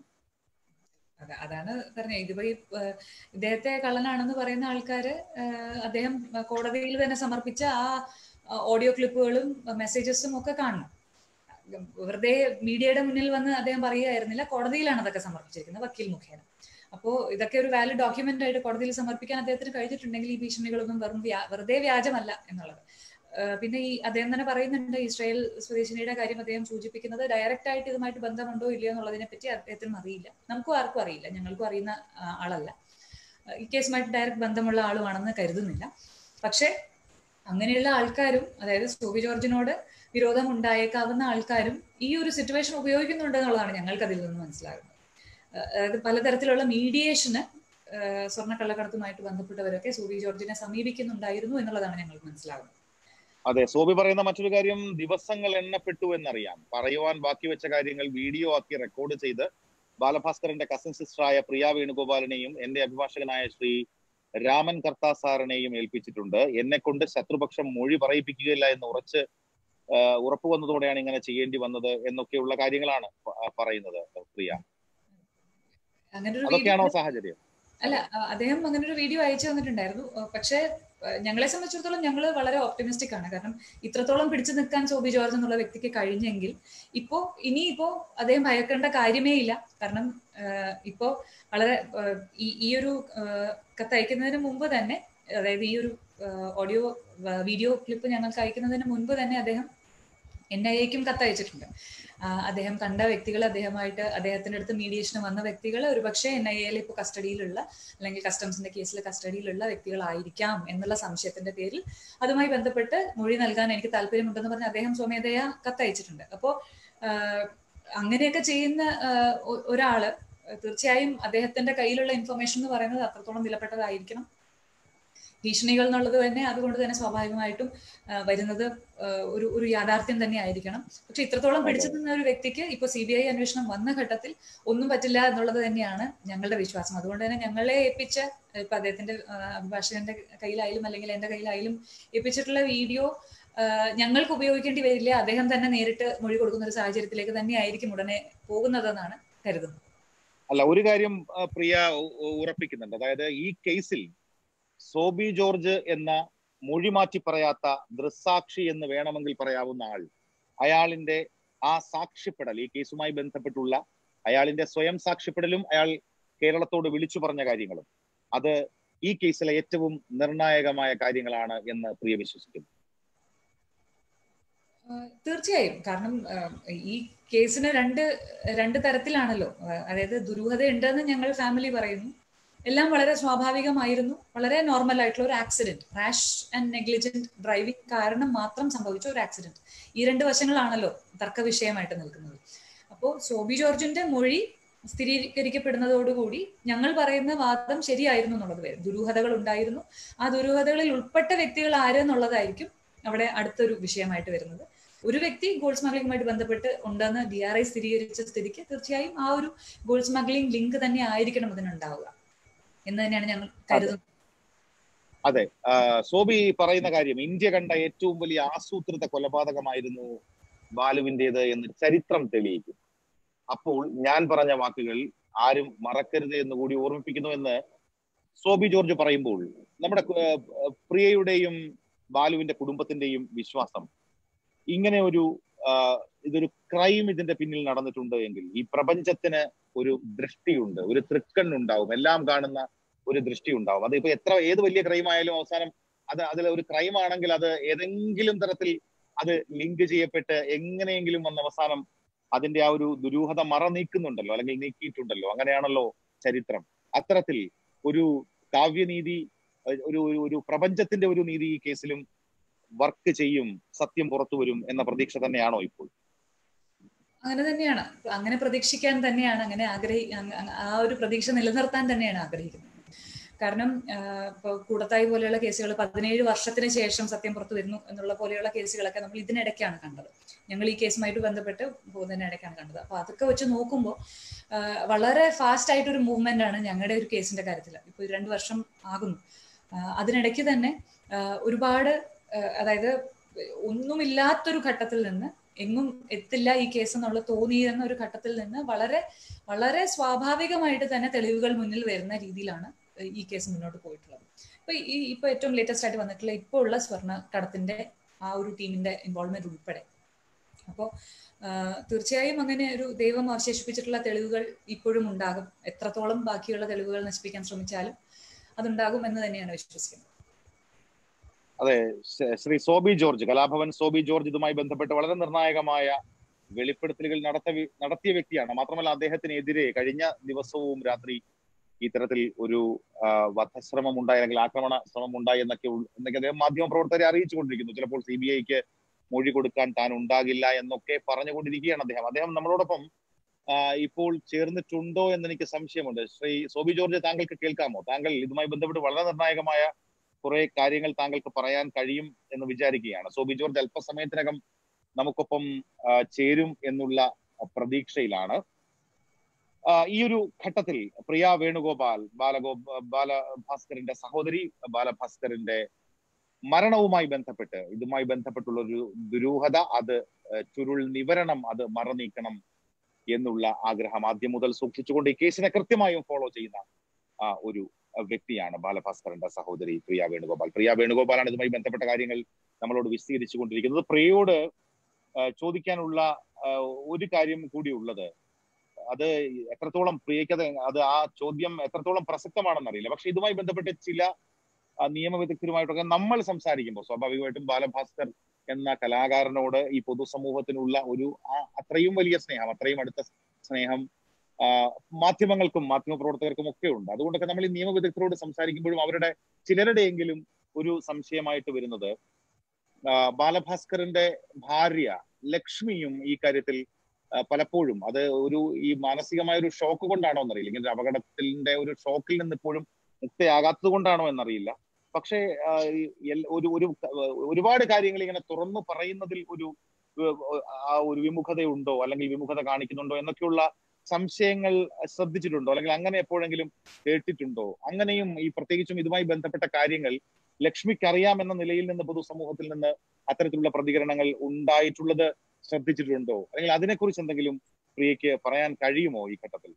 അതാണ് പറഞ്ഞത്. ഇതിപ്പോ ഈ ഇദ്ദേഹത്തെ കള്ളനാണെന്ന് പറയുന്ന ആൾക്കാര് അദ്ദേഹം കോടതിയിൽ തന്നെ സമർപ്പിച്ച ആ ഓഡിയോ ക്ലിപ്പുകളും മെസ്സേജസും ഒക്കെ കാണണം. വെറുതെ മീഡിയയുടെ മുന്നിൽ വന്ന് അദ്ദേഹം പറയുകയായിരുന്നില്ല, കോടതിയിലാണ് അതൊക്കെ സമർപ്പിച്ചിരിക്കുന്നത് വക്കീൽ മുഖേന. അപ്പോൾ ഇതൊക്കെ ഒരു വാലിഡ് ഡോക്യുമെന്റ് ആയിട്ട് കോടതിയിൽ സമർപ്പിക്കാൻ അദ്ദേഹത്തിന് കഴിഞ്ഞിട്ടുണ്ടെങ്കിൽ ഈ ഭീഷണികളൊന്നും വെറും വെറുതെ വ്യാജമല്ല എന്നുള്ളത്. പിന്നെ ഈ അദ്ദേഹം തന്നെ പറയുന്നുണ്ട്, ഇസ്രായേൽ സ്വദേശിനിയുടെ കാര്യം അദ്ദേഹം സൂചിപ്പിക്കുന്നത് ഡയറക്റ്റ് ആയിട്ട് ഇതുമായിട്ട് ബന്ധമുണ്ടോ ഇല്ലയോ എന്നുള്ളതിനെ പറ്റി അദ്ദേഹത്തിനും അറിയില്ല, നമുക്കും ആർക്കും അറിയില്ല, ഞങ്ങൾക്കും അറിയുന്ന ആളല്ല, ഈ കേസുമായിട്ട് ഡയറക്റ്റ് ബന്ധമുള്ള ആളുമാണെന്ന് കരുതുന്നില്ല. പക്ഷെ അങ്ങനെയുള്ള ആൾക്കാരും, അതായത് സോബി ജോർജിനോട് വിരോധം ഉണ്ടായേക്കാവുന്ന ആൾക്കാരും ഈ ഒരു സിറ്റുവേഷൻ ഉപയോഗിക്കുന്നുണ്ട് എന്നുള്ളതാണ് ഞങ്ങൾക്ക് അതിൽ നിന്ന് മനസ്സിലാകുന്നത്. അതായത് പലതരത്തിലുള്ള മീഡിയേഷന് സ്വർണ്ണക്കള്ളക്കടത്തുമായിട്ട് ബന്ധപ്പെട്ടവരൊക്കെ സോബി ജോർജിനെ സമീപിക്കുന്നുണ്ടായിരുന്നു എന്നുള്ളതാണ് ഞങ്ങൾക്ക് മനസ്സിലാകുന്നത്. അതെ, സോബി പറയുന്ന മറ്റൊരു കാര്യം, ദിവസങ്ങൾ എണ്ണപ്പെട്ടു എന്നറിയാം. പറയുവാൻ ബാക്കി വെച്ച കാര്യങ്ങൾ വീഡിയോ ആക്കി റെക്കോർഡ് ചെയ്ത് ബാലഭാസ്കറിന്റെ കസിൻ സിസ്റ്ററായ പ്രിയ വേണുഗോപാലിനെയും എന്റെ അഭിഭാഷകനായ ശ്രീ രാമൻ കർത്ത സാറിനെയും ഏൽപ്പിച്ചിട്ടുണ്ട്. എന്നെ കൊണ്ട് ശത്രുപക്ഷം മൊഴി പറയിപ്പിക്കുകയില്ല എന്ന് ഉറച്ച് ഉറപ്പു വന്നതോടെയാണ് ഇങ്ങനെ ചെയ്യേണ്ടി വന്നത് എന്നൊക്കെയുള്ള കാര്യങ്ങളാണ് പറയുന്നത് പ്രിയ. അതൊക്കെയാണോ സാഹചര്യം? അല്ല, അദ്ദേഹം അങ്ങനെ ഒരു വീഡിയോ അയച്ചു തന്നിട്ടുണ്ടായിരുന്നു. പക്ഷേ ഞങ്ങളെ സംബന്ധിച്ചിടത്തോളം ഞങ്ങൾ വളരെ ഓപ്റ്റിമിസ്റ്റിക് ആണ്. കാരണം ഇത്രത്തോളം പിടിച്ചു നിൽക്കാൻ സോബി ജോർജ് എന്നുള്ള വ്യക്തിക്ക് കഴിഞ്ഞെങ്കിൽ ഇപ്പോ ഇനിയിപ്പോ അദ്ദേഹം ഭയക്കേണ്ട കാര്യമേ ഇല്ല. കാരണം ഇപ്പോ വളരെ ഈ ഈ ഒരു കത്തയക്കുന്നതിന് മുമ്പ് തന്നെ, അതായത് ഈ ഒരു ഓഡിയോ വീഡിയോ ക്ലിപ്പ് ഞങ്ങൾക്ക് അയക്കുന്നതിന് മുൻപ് തന്നെ അദ്ദേഹം എൻ ഐ എക്കും കത്തയച്ചിട്ടുണ്ട്. അദ്ദേഹം കണ്ട വ്യക്തികൾ, അദ്ദേഹമായിട്ട് അദ്ദേഹത്തിന്റെ അടുത്ത് മീഡിയേഷന് വന്ന വ്യക്തികൾ ഒരുപക്ഷെ എൻ ഐ എയിൽ ഇപ്പോൾ കസ്റ്റഡിയിലുള്ള അല്ലെങ്കിൽ കസ്റ്റംസിന്റെ കേസിൽ കസ്റ്റഡിയിലുള്ള വ്യക്തികളായിരിക്കാം എന്നുള്ള സംശയത്തിന്റെ പേരിൽ അതുമായി ബന്ധപ്പെട്ട് മൊഴി നൽകാൻ എനിക്ക് താല്പര്യമുണ്ടെന്ന് പറഞ്ഞ് അദ്ദേഹം സ്വമേധയാ കത്തയച്ചിട്ടുണ്ട്. അപ്പോൾ അങ്ങനെയൊക്കെ ചെയ്യുന്ന ഒരാള് തീർച്ചയായും അദ്ദേഹത്തിന്റെ കയ്യിലുള്ള ഇൻഫർമേഷൻ എന്ന് പറയുന്നത് അത്രത്തോളം വിലപ്പെട്ടതായിരിക്കണം. ഭീഷണികൾ എന്നുള്ളത് തന്നെ അതുകൊണ്ട് തന്നെ സ്വാഭാവികമായിട്ടും വരുന്നത് ഒരു ഒരു യാഥാർത്ഥ്യം തന്നെ ആയിരിക്കണം. പക്ഷെ ഇത്രത്തോളം പിടിച്ചു നിന്ന ഒരു വ്യക്തിക്ക് ഇപ്പൊ സി ബി ഐ അന്വേഷണം വന്ന ഘട്ടത്തിൽ ഒന്നും പറ്റില്ല എന്നുള്ളത് തന്നെയാണ് ഞങ്ങളുടെ വിശ്വാസം. അതുകൊണ്ട് തന്നെ ഞങ്ങളെ ഏൽപ്പിച്ച, ഇപ്പൊ അദ്ദേഹത്തിന്റെ അഭിഭാഷകന്റെ കയ്യിലായാലും അല്ലെങ്കിൽ എന്റെ കയ്യിലായാലും ഏൽപ്പിച്ചിട്ടുള്ള വീഡിയോ ഞങ്ങൾക്ക് ഉപയോഗിക്കേണ്ടി വരില്ല. അദ്ദേഹം തന്നെ നേരിട്ട് മൊഴി കൊടുക്കുന്ന ഒരു സാഹചര്യത്തിലേക്ക് തന്നെ ആയിരിക്കും ഉടനെ പോകുന്നതെന്നാണ് കരുതുന്നത്. അല്ല, ഒരു കാര്യം പ്രിയ ഉറപ്പിക്കുന്നുണ്ട്. അതായത് ഈ കേസിൽ സോബി ജോർജ് എന്ന മൊഴി മാറ്റി പറയാത്ത ദൃസാക്ഷി എന്ന് വേണമെങ്കിൽ പറയാവുന്ന ആൾ, അയാളിന്റെ ആ സാക്ഷ്യപ്പെടൽ, ഈ കേസുമായി ബന്ധപ്പെട്ടുള്ള അയാളിന്റെ സ്വയം സാക്ഷ്യപ്പെടലും അയാൾ കേരളത്തോട് വിളിച്ചു പറഞ്ഞ കാര്യങ്ങളും, അത് ഈ കേസിലെ ഏറ്റവും നിർണായകമായ കാര്യങ്ങളാണ് എന്ന് പ്രിയ വിശ്വസിക്കുന്നു. തീർച്ചയായും. കാരണം ഈ കേസിന് രണ്ട് രണ്ട് തരത്തിലാണല്ലോ. അതായത് ദുരൂഹത ഉണ്ടെന്ന് ഞങ്ങൾ ഫാമിലി പറയുന്നു. എല്ലാം വളരെ സ്വാഭാവികമായിരുന്നു, വളരെ നോർമൽ ആയിട്ടുള്ള ഒരു accident, rash and negligent driving കാരണം മാത്രം സംഭവിച്ച ഒരു ആക്സിഡന്റ്. ഈ രണ്ട് വശങ്ങളാണല്ലോ തർക്ക വിഷയമായിട്ട് നിൽക്കുന്നത്. അപ്പോൾ സോബി ജോർജിന്റെ മൊഴി സ്ഥിരീകരിക്കപ്പെടുന്നതോടുകൂടി ഞങ്ങൾ പറയുന്ന വാദം ശരിയായിരുന്നു എന്നുള്ളത് വരും. ദുരൂഹതകൾ ഉണ്ടായിരുന്നു, ആ ദുരൂഹതകളിൽ ഉൾപ്പെട്ട വ്യക്തികൾ ആരെന്നുള്ളതായിരിക്കും അവിടെ അടുത്തൊരു വിഷയമായിട്ട് വരുന്നത്. ഒരു വ്യക്തി ഗോൾഡ് സ്മഗ്ലിംഗുമായിട്ട് ബന്ധപ്പെട്ട് ഉണ്ടെന്ന് ഡി ആർ ഐ സ്ഥിരീകരിച്ച സ്ഥിതിക്ക് തീർച്ചയായും ആ ഒരു ഗോൾഡ് സ്മഗ്ലിംഗ് ലിങ്ക് തന്നെ ആയിരിക്കണം അതിനുണ്ടാവുക എന്ന് തന്നെയാണ് ഞങ്ങൾ കരുതുന്നത്. അതെ, സോബി പറയുന്ന കാര്യം, ഇന്ത്യ കണ്ട ഏറ്റവും വലിയ ആസൂത്രിത കൊലപാതകമായിരുന്നു ബാലുവിൻ്റെത് എന്ന് ചരിത്രം തെളിയിക്കും. അപ്പോൾ ഞാൻ പറഞ്ഞ വാക്കുകൾ ആരും മറക്കരുത് എന്ന് കൂടി ഓർമ്മിപ്പിക്കുന്നു എന്ന് സോബി ജോർജ് പറയുമ്പോൾ നമ്മുടെ പ്രിയയുടെയും ബാലുവിന്റെ കുടുംബത്തിന്റെയും വിശ്വാസം, ഇങ്ങനെ ഒരു ഇതൊരു ക്രൈം ഇതിന്റെ പിന്നിൽ നടന്നിട്ടുണ്ട് എങ്കിൽ ഈ പ്രപഞ്ചത്തിന് ഒരു ദൃഷ്ടിയുണ്ട്, ഒരു തൃക്കണ്ണുണ്ടാവും, എല്ലാം കാണുന്ന ഒരു ദൃഷ്ടി ഉണ്ടാവും. അത് ഇപ്പൊ എത്ര ഏത് വലിയ ക്രൈം ആയാലും അവസാനം അത് അതിൽ ഒരു ക്രൈം ആണെങ്കിൽ അത് ഏതെങ്കിലും തരത്തിൽ അത് ലിങ്ക് ചെയ്യപ്പെട്ട് എങ്ങനെയെങ്കിലും വന്ന അവസാനം അതിന്റെ ആ ഒരു ദുരൂഹത മറ നീക്കുന്നുണ്ടല്ലോ, അല്ലെങ്കിൽ നീക്കിയിട്ടുണ്ടല്ലോ. അങ്ങനെയാണല്ലോ ചരിത്രം. അത്തരത്തിൽ ഒരു കാവ്യനീതി, ഒരു ഒരു പ്രപഞ്ചത്തിന്റെ ഒരു നീതി ഈ കേസിലും വർക്ക് ചെയ്യും, സത്യം പുറത്തു വരും എന്ന പ്രതീക്ഷ തന്നെയാണോ ഇപ്പോൾ? അങ്ങനെ തന്നെയാണ്, അങ്ങനെ പ്രതീക്ഷിക്കാൻ തന്നെയാണ്, അങ്ങനെ ആഗ്രഹി ആ ഒരു പ്രതീക്ഷ നിലനിർത്താൻ തന്നെയാണ് ആഗ്രഹിക്കുന്നത്. കാരണം ഇപ്പോൾ കൂടത്തായി പോലെയുള്ള കേസുകൾ പതിനേഴ് വർഷത്തിന് ശേഷം സത്യം പുറത്തു വരുന്നു എന്നുള്ള പോലെയുള്ള കേസുകളൊക്കെ നമ്മൾ ഇതിനിടയ്ക്കാണ് കണ്ടത്. ഞങ്ങൾ ഈ കേസുമായിട്ട് ബന്ധപ്പെട്ട് പോകുന്നതിനിടയ്ക്കാണ് കണ്ടത്. അപ്പോൾ അതൊക്കെ വെച്ച് നോക്കുമ്പോൾ വളരെ ഫാസ്റ്റ് ആയിട്ടൊരു മൂവ്മെന്റ് ആണ് ഞങ്ങളുടെ ഒരു കേസിന്റെ കാര്യത്തിൽ. ഇപ്പോൾ രണ്ട് വർഷം ആകുന്നു. അതിനിടയ്ക്ക് തന്നെ ഒരുപാട്, അതായത് ഒന്നുമില്ലാത്തൊരു ഘട്ടത്തിൽ നിന്ന്, എങ്ങും എത്തില്ല ഈ കേസ് എന്നുള്ള തോന്നിയിരുന്ന ഒരു ഘട്ടത്തിൽ നിന്ന് വളരെ വളരെ സ്വാഭാവികമായിട്ട് തന്നെ തെളിവുകൾ മുന്നിൽ വരുന്ന രീതിയിലാണ് ഈ കേസ് മുന്നോട്ട് പോയിട്ടുള്ളത്. ഇപ്പൊ ഈ ഇപ്പൊ ഏറ്റവും ലേറ്റസ്റ്റ് ആയിട്ട് വന്നിട്ടുള്ള ഇപ്പോൾ ഉള്ള സ്വർണ്ണ കടത്തിന്റെ ആ ഒരു ടീമിന്റെ ഇൻവോൾവ്മെന്റ് ഉൾപ്പെടെ. അപ്പോൾ തീർച്ചയായും അങ്ങനെ ഒരു ദൈവം അവശേഷിപ്പിച്ചിട്ടുള്ള തെളിവുകൾ ഇപ്പോഴും ഉണ്ടാകും. എത്രത്തോളം ബാക്കിയുള്ള തെളിവുകൾ നശിപ്പിക്കാൻ ശ്രമിച്ചാലും അതുണ്ടാകും എന്ന് തന്നെയാണ് വിശ്വസിക്കുന്നത്. അതെ, ശ്രീ സോബി ജോർജ്, കലാഭവൻ സോബി ജോർജ് ഇതുമായി ബന്ധപ്പെട്ട് വളരെ നിർണായകമായ വെളിപ്പെടുത്തലുകൾ നടത്തിയ നടത്തിയ വ്യക്തിയാണ്. മാത്രമല്ല അദ്ദേഹത്തിനെതിരെ കഴിഞ്ഞ ദിവസവും രാത്രി ഇത്തരത്തിൽ ഒരു വധശ്രമം ഉണ്ടായി, അല്ലെങ്കിൽ ആക്രമണ ശ്രമം ഉണ്ടായി എന്നൊക്കെ എന്നൊക്കെ അദ്ദേഹം മാധ്യമപ്രവർത്തകരെ അറിയിച്ചുകൊണ്ടിരിക്കുന്നു. ചിലപ്പോൾ സി ബി ഐക്ക് മൊഴി കൊടുക്കാൻ താൻ ഉണ്ടാകില്ല എന്നൊക്കെ പറഞ്ഞുകൊണ്ടിരിക്കുകയാണ് അദ്ദേഹം. അദ്ദേഹം നമ്മളോടൊപ്പം ഇപ്പോൾ ചേർന്നിട്ടുണ്ടോ എന്ന് എനിക്ക് സംശയമുണ്ട്. ശ്രീ സോബി ജോർജ്, താങ്കൾക്ക് കേൾക്കാമോ? താങ്കൾ ഇതുമായി ബന്ധപ്പെട്ട് വളരെ നിർണായകമായ കുറെ കാര്യങ്ങൾ താങ്കൾക്ക് പറയാൻ കഴിയും എന്ന് വിചാരിക്കുകയാണ്. സോബി ജോർജ് അല്പസമയത്തിനകം നമുക്കൊപ്പം ചേരും എന്നുള്ള പ്രതീക്ഷയിലാണ്. ഈ ഒരു ഘട്ടത്തിൽ പ്രിയ വേണുഗോപാൽ, ബാലഗോ ബാലഭാസ്കറിന്റെ സഹോദരി ബാലഭാസ്കറിന്റെ മരണവുമായി ബന്ധപ്പെട്ട്, ഇതുമായി ബന്ധപ്പെട്ടുള്ള ഒരു ദുരൂഹത, അത് ചുരുൾ നിവരണം, അത് മറനീക്കണം എന്നുള്ള ആഗ്രഹം ആദ്യം മുതൽ സൂക്ഷിച്ചുകൊണ്ട് ഈ കേസിനെ കൃത്യമായും ഫോളോ ചെയ്യുന്ന ഒരു വ്യക്തിയാണ് ബാലഭാസ്കറിന്റെ സഹോദരി പ്രിയ വേണുഗോപാൽ. പ്രിയ വേണുഗോപാലാണ് ഇതുമായി ബന്ധപ്പെട്ട കാര്യങ്ങൾ നമ്മളോട് വിശദീകരിച്ചു കൊണ്ടിരിക്കുന്നത്. പ്രിയയോട് ചോദിക്കാനുള്ള ഒരു കാര്യം കൂടി ഉള്ളത്, അത് എത്രത്തോളം പ്രിയക്ക് അത് അത് ആ ചോദ്യം എത്രത്തോളം പ്രസക്തമാണെന്നറിയില്ല. പക്ഷെ ഇതുമായി ബന്ധപ്പെട്ട് ചില നിയമവിദഗ്ധരുമായിട്ടൊക്കെ നമ്മൾ സംസാരിക്കുമ്പോൾ സ്വാഭാവികമായിട്ടും ബാലഭാസ്കർ എന്ന കലാകാരനോട് ഈ പൊതുസമൂഹത്തിനുള്ള ഒരു അത്രയും വലിയ സ്നേഹം, അത്രയും അടുത്ത സ്നേഹം മാധ്യമങ്ങൾക്കും മാധ്യമപ്രവർത്തകർക്കും ഒക്കെ ഉണ്ട്. അതുകൊണ്ടൊക്കെ നമ്മൾ ഈ നിയമവിദഗ്ധരോട് സംസാരിക്കുമ്പോഴും അവരുടെ ചിലരുടെയെങ്കിലും ഒരു സംശയമായിട്ട് വരുന്നത്, ബാലഭാസ്കറിന്റെ ഭാര്യ ലക്ഷ്മിയും ഈ കാര്യത്തിൽ പലപ്പോഴും അത് ഒരു ഈ മാനസികമായ ഒരു ഷോക്ക് കൊണ്ടാണോ എന്നറിയില്ല, ഇങ്ങനെ ഒരു അപകടത്തിന്റെ ഒരു ഷോക്കിൽ നിന്ന് ഇപ്പോഴും മുക്തയാകാത്തത് കൊണ്ടാണോ എന്നറിയില്ല. പക്ഷേ ഒരു ഒരു ഒരുപാട് കാര്യങ്ങൾ ഇങ്ങനെ തുറന്നു പറയുന്നതിൽ ഒരു ആ ഒരു വിമുഖതയുണ്ടോ, അല്ലെങ്കിൽ വിമുഖത കാണിക്കുന്നുണ്ടോ എന്നൊക്കെയുള്ള സംശയങ്ങൾ ശ്രദ്ധിച്ചിട്ടുണ്ടോ, അല്ലെങ്കിൽ അങ്ങനെ എപ്പോഴെങ്കിലും കേട്ടിട്ടുണ്ടോ? അങ്ങനെയും ഈ പ്രത്യേകിച്ചും ഇതുമായി ബന്ധപ്പെട്ട കാര്യങ്ങൾ ലക്ഷ്മിക്ക് അറിയാമെന്ന നിലയിൽ നിന്ന് പൊതുസമൂഹത്തിൽ നിന്ന് അത്തരത്തിലുള്ള പ്രതികരണങ്ങൾ ഉണ്ടായിട്ടുള്ളത് ശ്രദ്ധിച്ചിട്ടുണ്ടോ, അല്ലെങ്കിൽ അതിനെക്കുറിച്ച് എന്തെങ്കിലും പ്രിയയ്ക്ക് പറയാൻ കഴിയുമോ ഈ ഘട്ടത്തിൽ?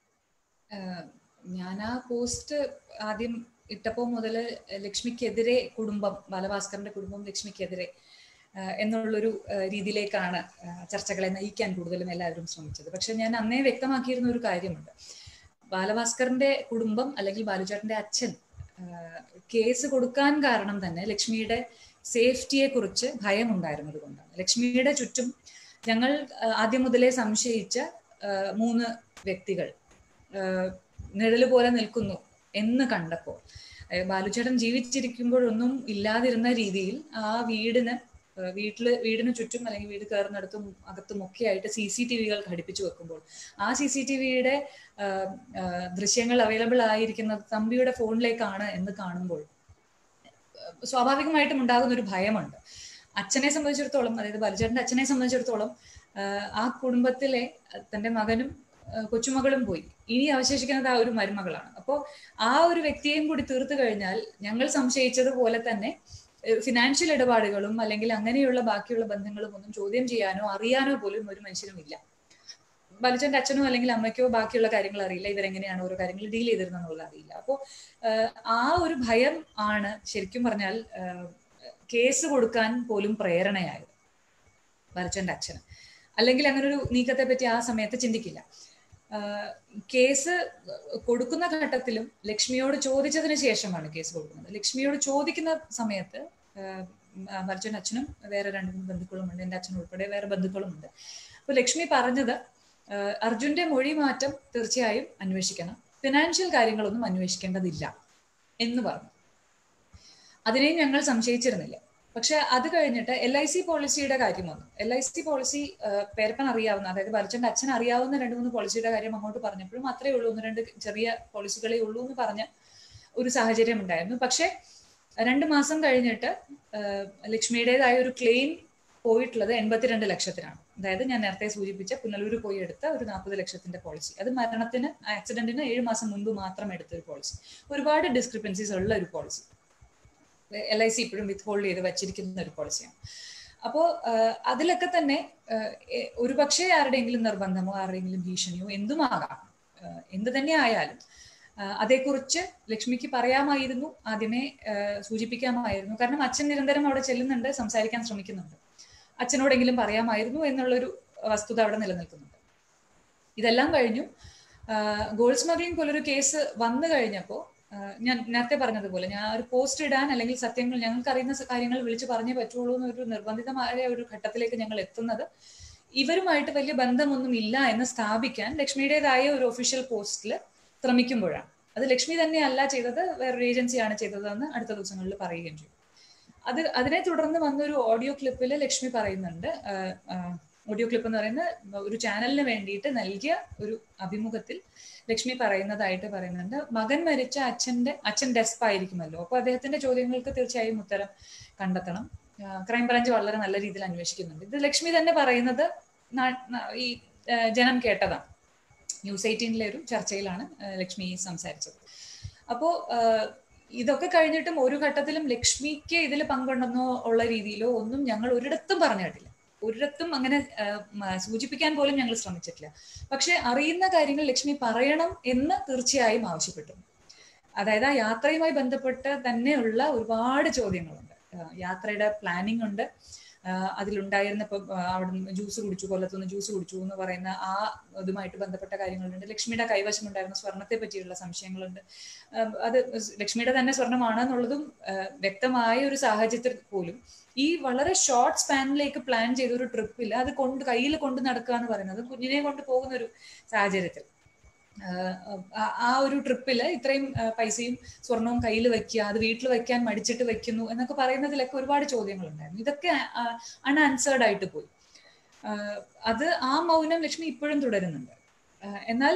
ഞാൻ ആ പോസ്റ്റ് ആദ്യം ഇട്ടപ്പോൾ മുതൽ ലക്ഷ്മിക്കെതിരെ കുടുംബം, ബാലഭാസ്കറിന്റെ കുടുംബം ലക്ഷ്മിക്കെതിരെ എന്നുള്ളൊരു രീതിയിലേക്കാണ് ചർച്ചകളെ നയിക്കാൻ കൂടുതലും എല്ലാവരും ശ്രമിച്ചത്. പക്ഷെ ഞാൻ അന്നേ വ്യക്തമാക്കിയിരുന്ന ഒരു കാര്യമുണ്ട്. ബാലഭാസ്കറിന്റെ കുടുംബം അല്ലെങ്കിൽ ബാലുചേട്ടന്റെ അച്ഛൻ കേസ് കൊടുക്കാൻ കാരണം തന്നെ ലക്ഷ്മിയുടെ സേഫ്റ്റിയെ കുറിച്ച് ഭയം ഉണ്ടായിരുന്നത് കൊണ്ടാണ്. ലക്ഷ്മിയുടെ ചുറ്റും ഞങ്ങൾ ആദ്യം മുതലേ സംശയിച്ച മൂന്ന് വ്യക്തികൾ നിഴല് പോലെ നിൽക്കുന്നു എന്ന് കണ്ടപ്പോൾ, ബാലുചേട്ടൻ ജീവിച്ചിരിക്കുമ്പോഴൊന്നും ഇല്ലാതിരുന്ന രീതിയിൽ ആ വീടിന് വീട്ടില് വീടിന് ചുറ്റും അല്ലെങ്കിൽ വീട് കയറുന്നിടത്തും അകത്തും ഒക്കെ ആയിട്ട് സി സി ടി വികൾ ഘടിപ്പിച്ചു വെക്കുമ്പോൾ ആ സി സി ടി വിയുടെ ദൃശ്യങ്ങൾ അവൈലബിൾ ആയിരിക്കുന്നത് തമ്പിയുടെ ഫോണിലേക്കാണ് എന്ന് കാണുമ്പോൾ സ്വാഭാവികമായിട്ടും ഉണ്ടാകുന്ന ഒരു ഭയമുണ്ട്. അച്ഛനെ സംബന്ധിച്ചിടത്തോളം, അതായത് ബാലുചേട്ടന്റെ അച്ഛനെ സംബന്ധിച്ചിടത്തോളം ആ കുടുംബത്തിലെ തന്റെ മകനും കൊച്ചുമകളും പോയി, ഇനി അവശേഷിക്കുന്നത് ആ ഒരു മരുമകളാണ്. അപ്പോൾ ആ ഒരു വ്യക്തിയെയും കൂടി തീർത്തു കഴിഞ്ഞാൽ ഞങ്ങൾ സംശയിച്ചതുപോലെ തന്നെ ഫിനാൻഷ്യൽ ഇടപാടുകളും അല്ലെങ്കിൽ അങ്ങനെയുള്ള ബാക്കിയുള്ള ബന്ധങ്ങളും ഒന്നും ചോദ്യം ചെയ്യാനോ അറിയാനോ പോലും ഒരു മനുഷ്യനും ഇല്ല. ബാലുചേട്ടന്റെ അച്ഛനോ അല്ലെങ്കിൽ അമ്മയ്ക്കോ ബാക്കിയുള്ള കാര്യങ്ങൾ അറിയില്ല, ഇവരെങ്ങനെയാണ് ഓരോ കാര്യങ്ങൾ ഡീൽ ചെയ്തിരുന്നെന്നുള്ളത് അറിയില്ല. അപ്പോൾ ആ ഒരു ഭയം ആണ് ശരിക്കും പറഞ്ഞാൽ കേസ് കൊടുക്കാൻ പോലും പ്രേരണയായത് ബാലുചേട്ടന്റെ അച്ഛന്. അല്ലെങ്കിൽ അങ്ങനെ ഒരു നീക്കത്തെ പറ്റി ആ സമയത്ത് ചിന്തിക്കില്ല. കേസ് കൊടുക്കുന്ന ഘട്ടത്തിലും ലക്ഷ്മിയോട് ചോദിച്ചതിന് ശേഷമാണ് കേസ് കൊടുക്കുന്നത്. ലക്ഷ്മിയോട് ചോദിക്കുന്ന സമയത്ത് ബാലുചേട്ടന്റെ അച്ഛനും വേറെ രണ്ട് മൂന്ന് ബന്ധുക്കളും ഉണ്ട്, എൻ്റെ അച്ഛനും ഉൾപ്പെടെ വേറെ ബന്ധുക്കളും ഉണ്ട്. അപ്പൊ ലക്ഷ്മി പറഞ്ഞത് അർജുന്റെ മൊഴി മാറ്റം തീർച്ചയായും അന്വേഷിക്കണം, ഫിനാൻഷ്യൽ കാര്യങ്ങളൊന്നും അന്വേഷിക്കേണ്ടതില്ല എന്ന് പറഞ്ഞു. അതിനെയും ഞങ്ങൾ സംശയിച്ചിരുന്നില്ല. പക്ഷെ അത് കഴിഞ്ഞിട്ട് എൽ ഐ സി പോളിസിയുടെ കാര്യം വന്നു. എൽ ഐ സി പോളിസി പേരപ്പൻ അറിയാവുന്ന, അതായത് ബാലുചേട്ടന്റെ അച്ഛൻ അറിയാവുന്ന രണ്ട് മൂന്ന് പോളിസിയുടെ കാര്യം അങ്ങോട്ട് പറഞ്ഞപ്പോഴും അത്രേ ഉള്ളൂ, ഒന്ന് രണ്ട് ചെറിയ പോളിസികളേ ഉള്ളൂ എന്ന് പറഞ്ഞ് ഒരു സാഹചര്യം ഉണ്ടായിരുന്നു. പക്ഷെ രണ്ട് മാസം കഴിഞ്ഞിട്ട് ലക്ഷ്മിയുടേതായ ഒരു ക്ലെയിം പോയിട്ടുള്ളത് എൺപത്തിരണ്ട് ലക്ഷത്തിനാണ്. അതായത് ഞാൻ നേരത്തെ സൂചിപ്പിച്ച പുനലൂർ പോയി എടുത്ത ഒരു നാൽപ്പത് ലക്ഷത്തിന്റെ പോളിസി. അത് മരണത്തിന് ആക്സിഡന്റിന് ഏഴ് മാസം മുൻപ് മാത്രം എടുത്ത ഒരു പോളിസി. ഒരുപാട് ഡിസ്ക്രിപ്പൻസീസ് ഉള്ള ഒരു പോളിസി. എൽ ഐ സി ഇപ്പോഴും വിത്ത് ഹോൾഡ് ചെയ്ത് വച്ചിരിക്കുന്ന ഒരു പോളിസിയാണ്. അപ്പോൾ അതിലൊക്കെ തന്നെ ഒരുപക്ഷെ ആരുടെയെങ്കിലും നിർബന്ധമോ ആരുടെയെങ്കിലും ഭീഷണിയോ എന്തുമാകാം, എന്ത് തന്നെ ആയാലും അതേക്കുറിച്ച് ലക്ഷ്മിക്ക് പറയാമായിരുന്നു, ആദ്യമേ സൂചിപ്പിക്കാമായിരുന്നു. കാരണം അച്ഛൻ നിരന്തരം അവിടെ ചെല്ലുന്നുണ്ട്, സംസാരിക്കാൻ ശ്രമിക്കുന്നുണ്ട്. അച്ഛനോടെങ്കിലും പറയാമായിരുന്നു എന്നുള്ളൊരു വസ്തുത അവിടെ നിലനിൽക്കുന്നുണ്ട്. ഇതെല്ലാം കഴിഞ്ഞു ഗോൾഡ് സ്മഗ്ലിംഗ് പോലൊരു കേസ് വന്നു കഴിഞ്ഞപ്പോൾ ഞാൻ നേരത്തെ പറഞ്ഞതുപോലെ ഞാൻ ഒരു പോസ്റ്റ് ഇടാൻ അല്ലെങ്കിൽ സത്യങ്ങൾ ഞങ്ങൾക്ക് അറിയുന്ന കാര്യങ്ങൾ വിളിച്ചു പറഞ്ഞേ പറ്റുള്ളൂ എന്നൊരു നിർബന്ധിതമായ ഒരു ഘട്ടത്തിലേക്ക് ഞങ്ങൾ എത്തുന്നത് ഇവരുമായിട്ട് വലിയ ബന്ധമൊന്നും ഇല്ല എന്ന് സ്ഥാപിക്കാൻ ലക്ഷ്മിയുടേതായ ഒരു ഒഫീഷ്യൽ പോസ്റ്റിൽ ശ്രമിക്കുമ്പോഴാണ്. അത് ലക്ഷ്മി തന്നെയല്ല ചെയ്തത്, വേറൊരു ഏജൻസിയാണ് ചെയ്തതെന്ന് അടുത്ത ദിവസങ്ങളിൽ പറയുകയും ചെയ്യും. അത് അതിനെ തുടർന്ന് വന്നൊരു ഓഡിയോ ക്ലിപ്പിൽ ലക്ഷ്മി പറയുന്നുണ്ട്, ഓഡിയോ ക്ലിപ്പ് എന്ന് പറയുന്ന ഒരു ചാനലിന് വേണ്ടിയിട്ട് നൽകിയ ഒരു അഭിമുഖത്തിൽ ലക്ഷ്മി പറയുന്നതായിട്ട് പറയുന്നുണ്ട്, മകൻ മരിച്ച അച്ഛന്റെ അച്ഛൻ ഡെസ്പ് ആയിരിക്കുമല്ലോ, അപ്പോൾ അദ്ദേഹത്തിന്റെ ചോദ്യങ്ങൾക്ക് തീർച്ചയായും ഉത്തരം കണ്ടെത്തണം. ക്രൈംബ്രാഞ്ച് വളരെ നല്ല രീതിയിൽ അന്വേഷിക്കുന്നുണ്ട്. ഇത് ലക്ഷ്മി തന്നെ പറയുന്നത് ഈ ജനം കേട്ടതാണ്. ന്യൂസ് എയ്റ്റീനിലെ ഒരു ചർച്ചയിലാണ് ലക്ഷ്മി സംസാരിച്ചത്. അപ്പോ ഇതൊക്കെ കഴിഞ്ഞിട്ടും ഒരു ഘട്ടത്തിലും ലക്ഷ്മിക്ക് ഇതിൽ പങ്കുണ്ടെന്നോ ഉള്ള രീതിയിലോ ഒന്നും ഞങ്ങൾ ഒരിടത്തും പറഞ്ഞു കേട്ടില്ല. ഒരിടത്തും അങ്ങനെ സൂചിപ്പിക്കാൻ പോലും ഞങ്ങൾ ശ്രമിച്ചിട്ടില്ല. പക്ഷെ അറിയുന്ന കാര്യങ്ങൾ ലക്ഷ്മി പറയണം എന്ന് തീർച്ചയായും ആവശ്യപ്പെട്ടു. അതായത് ആ യാത്രയുമായി ബന്ധപ്പെട്ട് തന്നെയുള്ള ഒരുപാട് ചോദ്യങ്ങളുണ്ട്. യാത്രയുടെ പ്ലാനിങ് ഉണ്ട്, അതിലുണ്ടായിരുന്ന ഇപ്പൊ അവിടെ ജ്യൂസ് കുടിച്ചു, കൊല്ലത്തുനിന്ന് ജ്യൂസ് കുടിച്ചു എന്ന് പറയുന്ന ആ ഇതുമായിട്ട് ബന്ധപ്പെട്ട കാര്യങ്ങളുണ്ട്. ലക്ഷ്മിയുടെ കൈവശം ഉണ്ടായിരുന്ന സ്വർണത്തെ പറ്റിയുള്ള സംശയങ്ങളുണ്ട്. അത് ലക്ഷ്മിയുടെ തന്നെ സ്വർണമാണെന്നുള്ളതും വ്യക്തമായ ഒരു സാഹചര്യത്തിൽ പോലും ഈ വളരെ ഷോർട്ട് സ്പാനിലേക്ക് പ്ലാൻ ചെയ്ത ഒരു ട്രിപ്പിൽ അത് കൊണ്ട് കയ്യിൽ കൊണ്ട് നടക്കുക എന്ന് പറയുന്നത്, കുഞ്ഞിനെ കൊണ്ട് പോകുന്ന ഒരു സാഹചര്യത്തിൽ ആ ഒരു ട്രിപ്പില് ഇത്രയും പൈസയും സ്വർണവും കയ്യിൽ വെക്കുക, അത് വീട്ടിൽ വെക്കാൻ മടിച്ചിട്ട് വെക്കുന്നു എന്നൊക്കെ പറയുന്നതിലൊക്കെ ഒരുപാട് ചോദ്യങ്ങളുണ്ടായിരുന്നു. ഇതൊക്കെ അൺആൻസേർഡ് ആയിട്ട് പോയി. അത് ആ മൗനം ലക്ഷ്മി ഇപ്പോഴും തുടരുന്നുണ്ട്. എന്നാൽ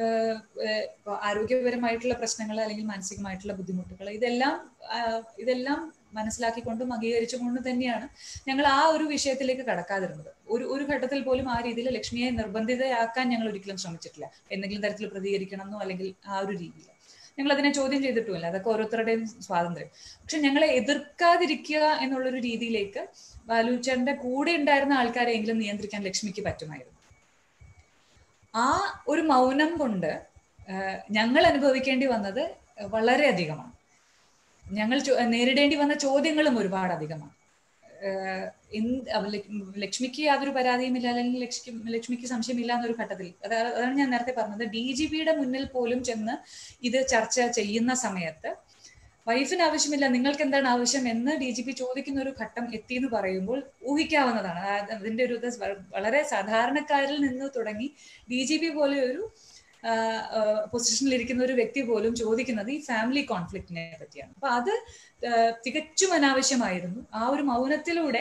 ആരോഗ്യപരമായിട്ടുള്ള പ്രശ്നങ്ങൾ അല്ലെങ്കിൽ മാനസികമായിട്ടുള്ള ബുദ്ധിമുട്ടുകൾ ഇതെല്ലാം ഇതെല്ലാം മനസ്സിലാക്കിക്കൊണ്ടും അംഗീകരിച്ചുകൊണ്ടും തന്നെയാണ് ഞങ്ങൾ ആ ഒരു വിഷയത്തിലേക്ക് കടക്കാതിരുന്നത്. ഒരു ഒരു ഘട്ടത്തിൽ പോലും ആ രീതിയിൽ ലക്ഷ്മിയെ നിർബന്ധിതയാക്കാൻ ഞങ്ങൾ ഒരിക്കലും ശ്രമിച്ചിട്ടില്ല. എന്തെങ്കിലും തരത്തിൽ പ്രതികരിക്കണം എന്നോ അല്ലെങ്കിൽ ആ ഒരു രീതിയിൽ ഞങ്ങൾ അതിനെ ചോദ്യം ചെയ്തിട്ടുമില്ല. അതൊക്കെ ഓരോരുത്തരുടെയും സ്വാതന്ത്ര്യം. പക്ഷെ ഞങ്ങളെ എതിർക്കാതിരിക്കുക എന്നുള്ളൊരു രീതിയിലേക്ക് ബാലുച്ചേട്ടന്റെ കൂടെ ഉണ്ടായിരുന്ന ആൾക്കാരെയെങ്കിലും നിയന്ത്രിക്കാൻ ലക്ഷ്മിക്ക് പറ്റുമായിരുന്നു. ആ ഒരു മൗനം കൊണ്ട് ഞങ്ങൾ അനുഭവിക്കേണ്ടി വന്നത് വളരെയധികമാണ്. ഞങ്ങൾ നേരിടേണ്ടി വന്ന ചോദ്യങ്ങളും ഒരുപാട് അധികമാണ്. ലക്ഷ്മിക്ക് യാതൊരു പരാതിയുമില്ല അല്ലെങ്കിൽ ലക്ഷ്മി ലക്ഷ്മിക്ക് സംശയമില്ല എന്നൊരു ഘട്ടത്തിൽ, അതാണ് ഞാൻ നേരത്തെ പറഞ്ഞത്, ഡി ജി പിയുടെ മുന്നിൽ പോലും ചെന്ന് ഇത് ചർച്ച ചെയ്യുന്ന സമയത്ത് വൈഫിന് ആവശ്യമില്ല, നിങ്ങൾക്ക് എന്താണ് ആവശ്യം എന്ന് ഡി ജി പി ചോദിക്കുന്ന ഒരു ഘട്ടം എത്തി എന്ന് പറയുമ്പോൾ ഊഹിക്കാവുന്നതാണ്. അതിന്റെ ഒരു വളരെ സാധാരണക്കാരിൽ നിന്ന് തുടങ്ങി ഡി ജി പി പോലെ ഒരു പൊസിഷനിലിരിക്കുന്ന ഒരു വ്യക്തി പോലും ചോദിക്കുന്നത് ഈ ഫാമിലി കോൺഫ്ലിക്റ്റിനെ പറ്റിയാണ്. അപ്പൊ അത് തികച്ചും അനാവശ്യമായിരുന്നു. ആ ഒരു മൗനത്തിലൂടെ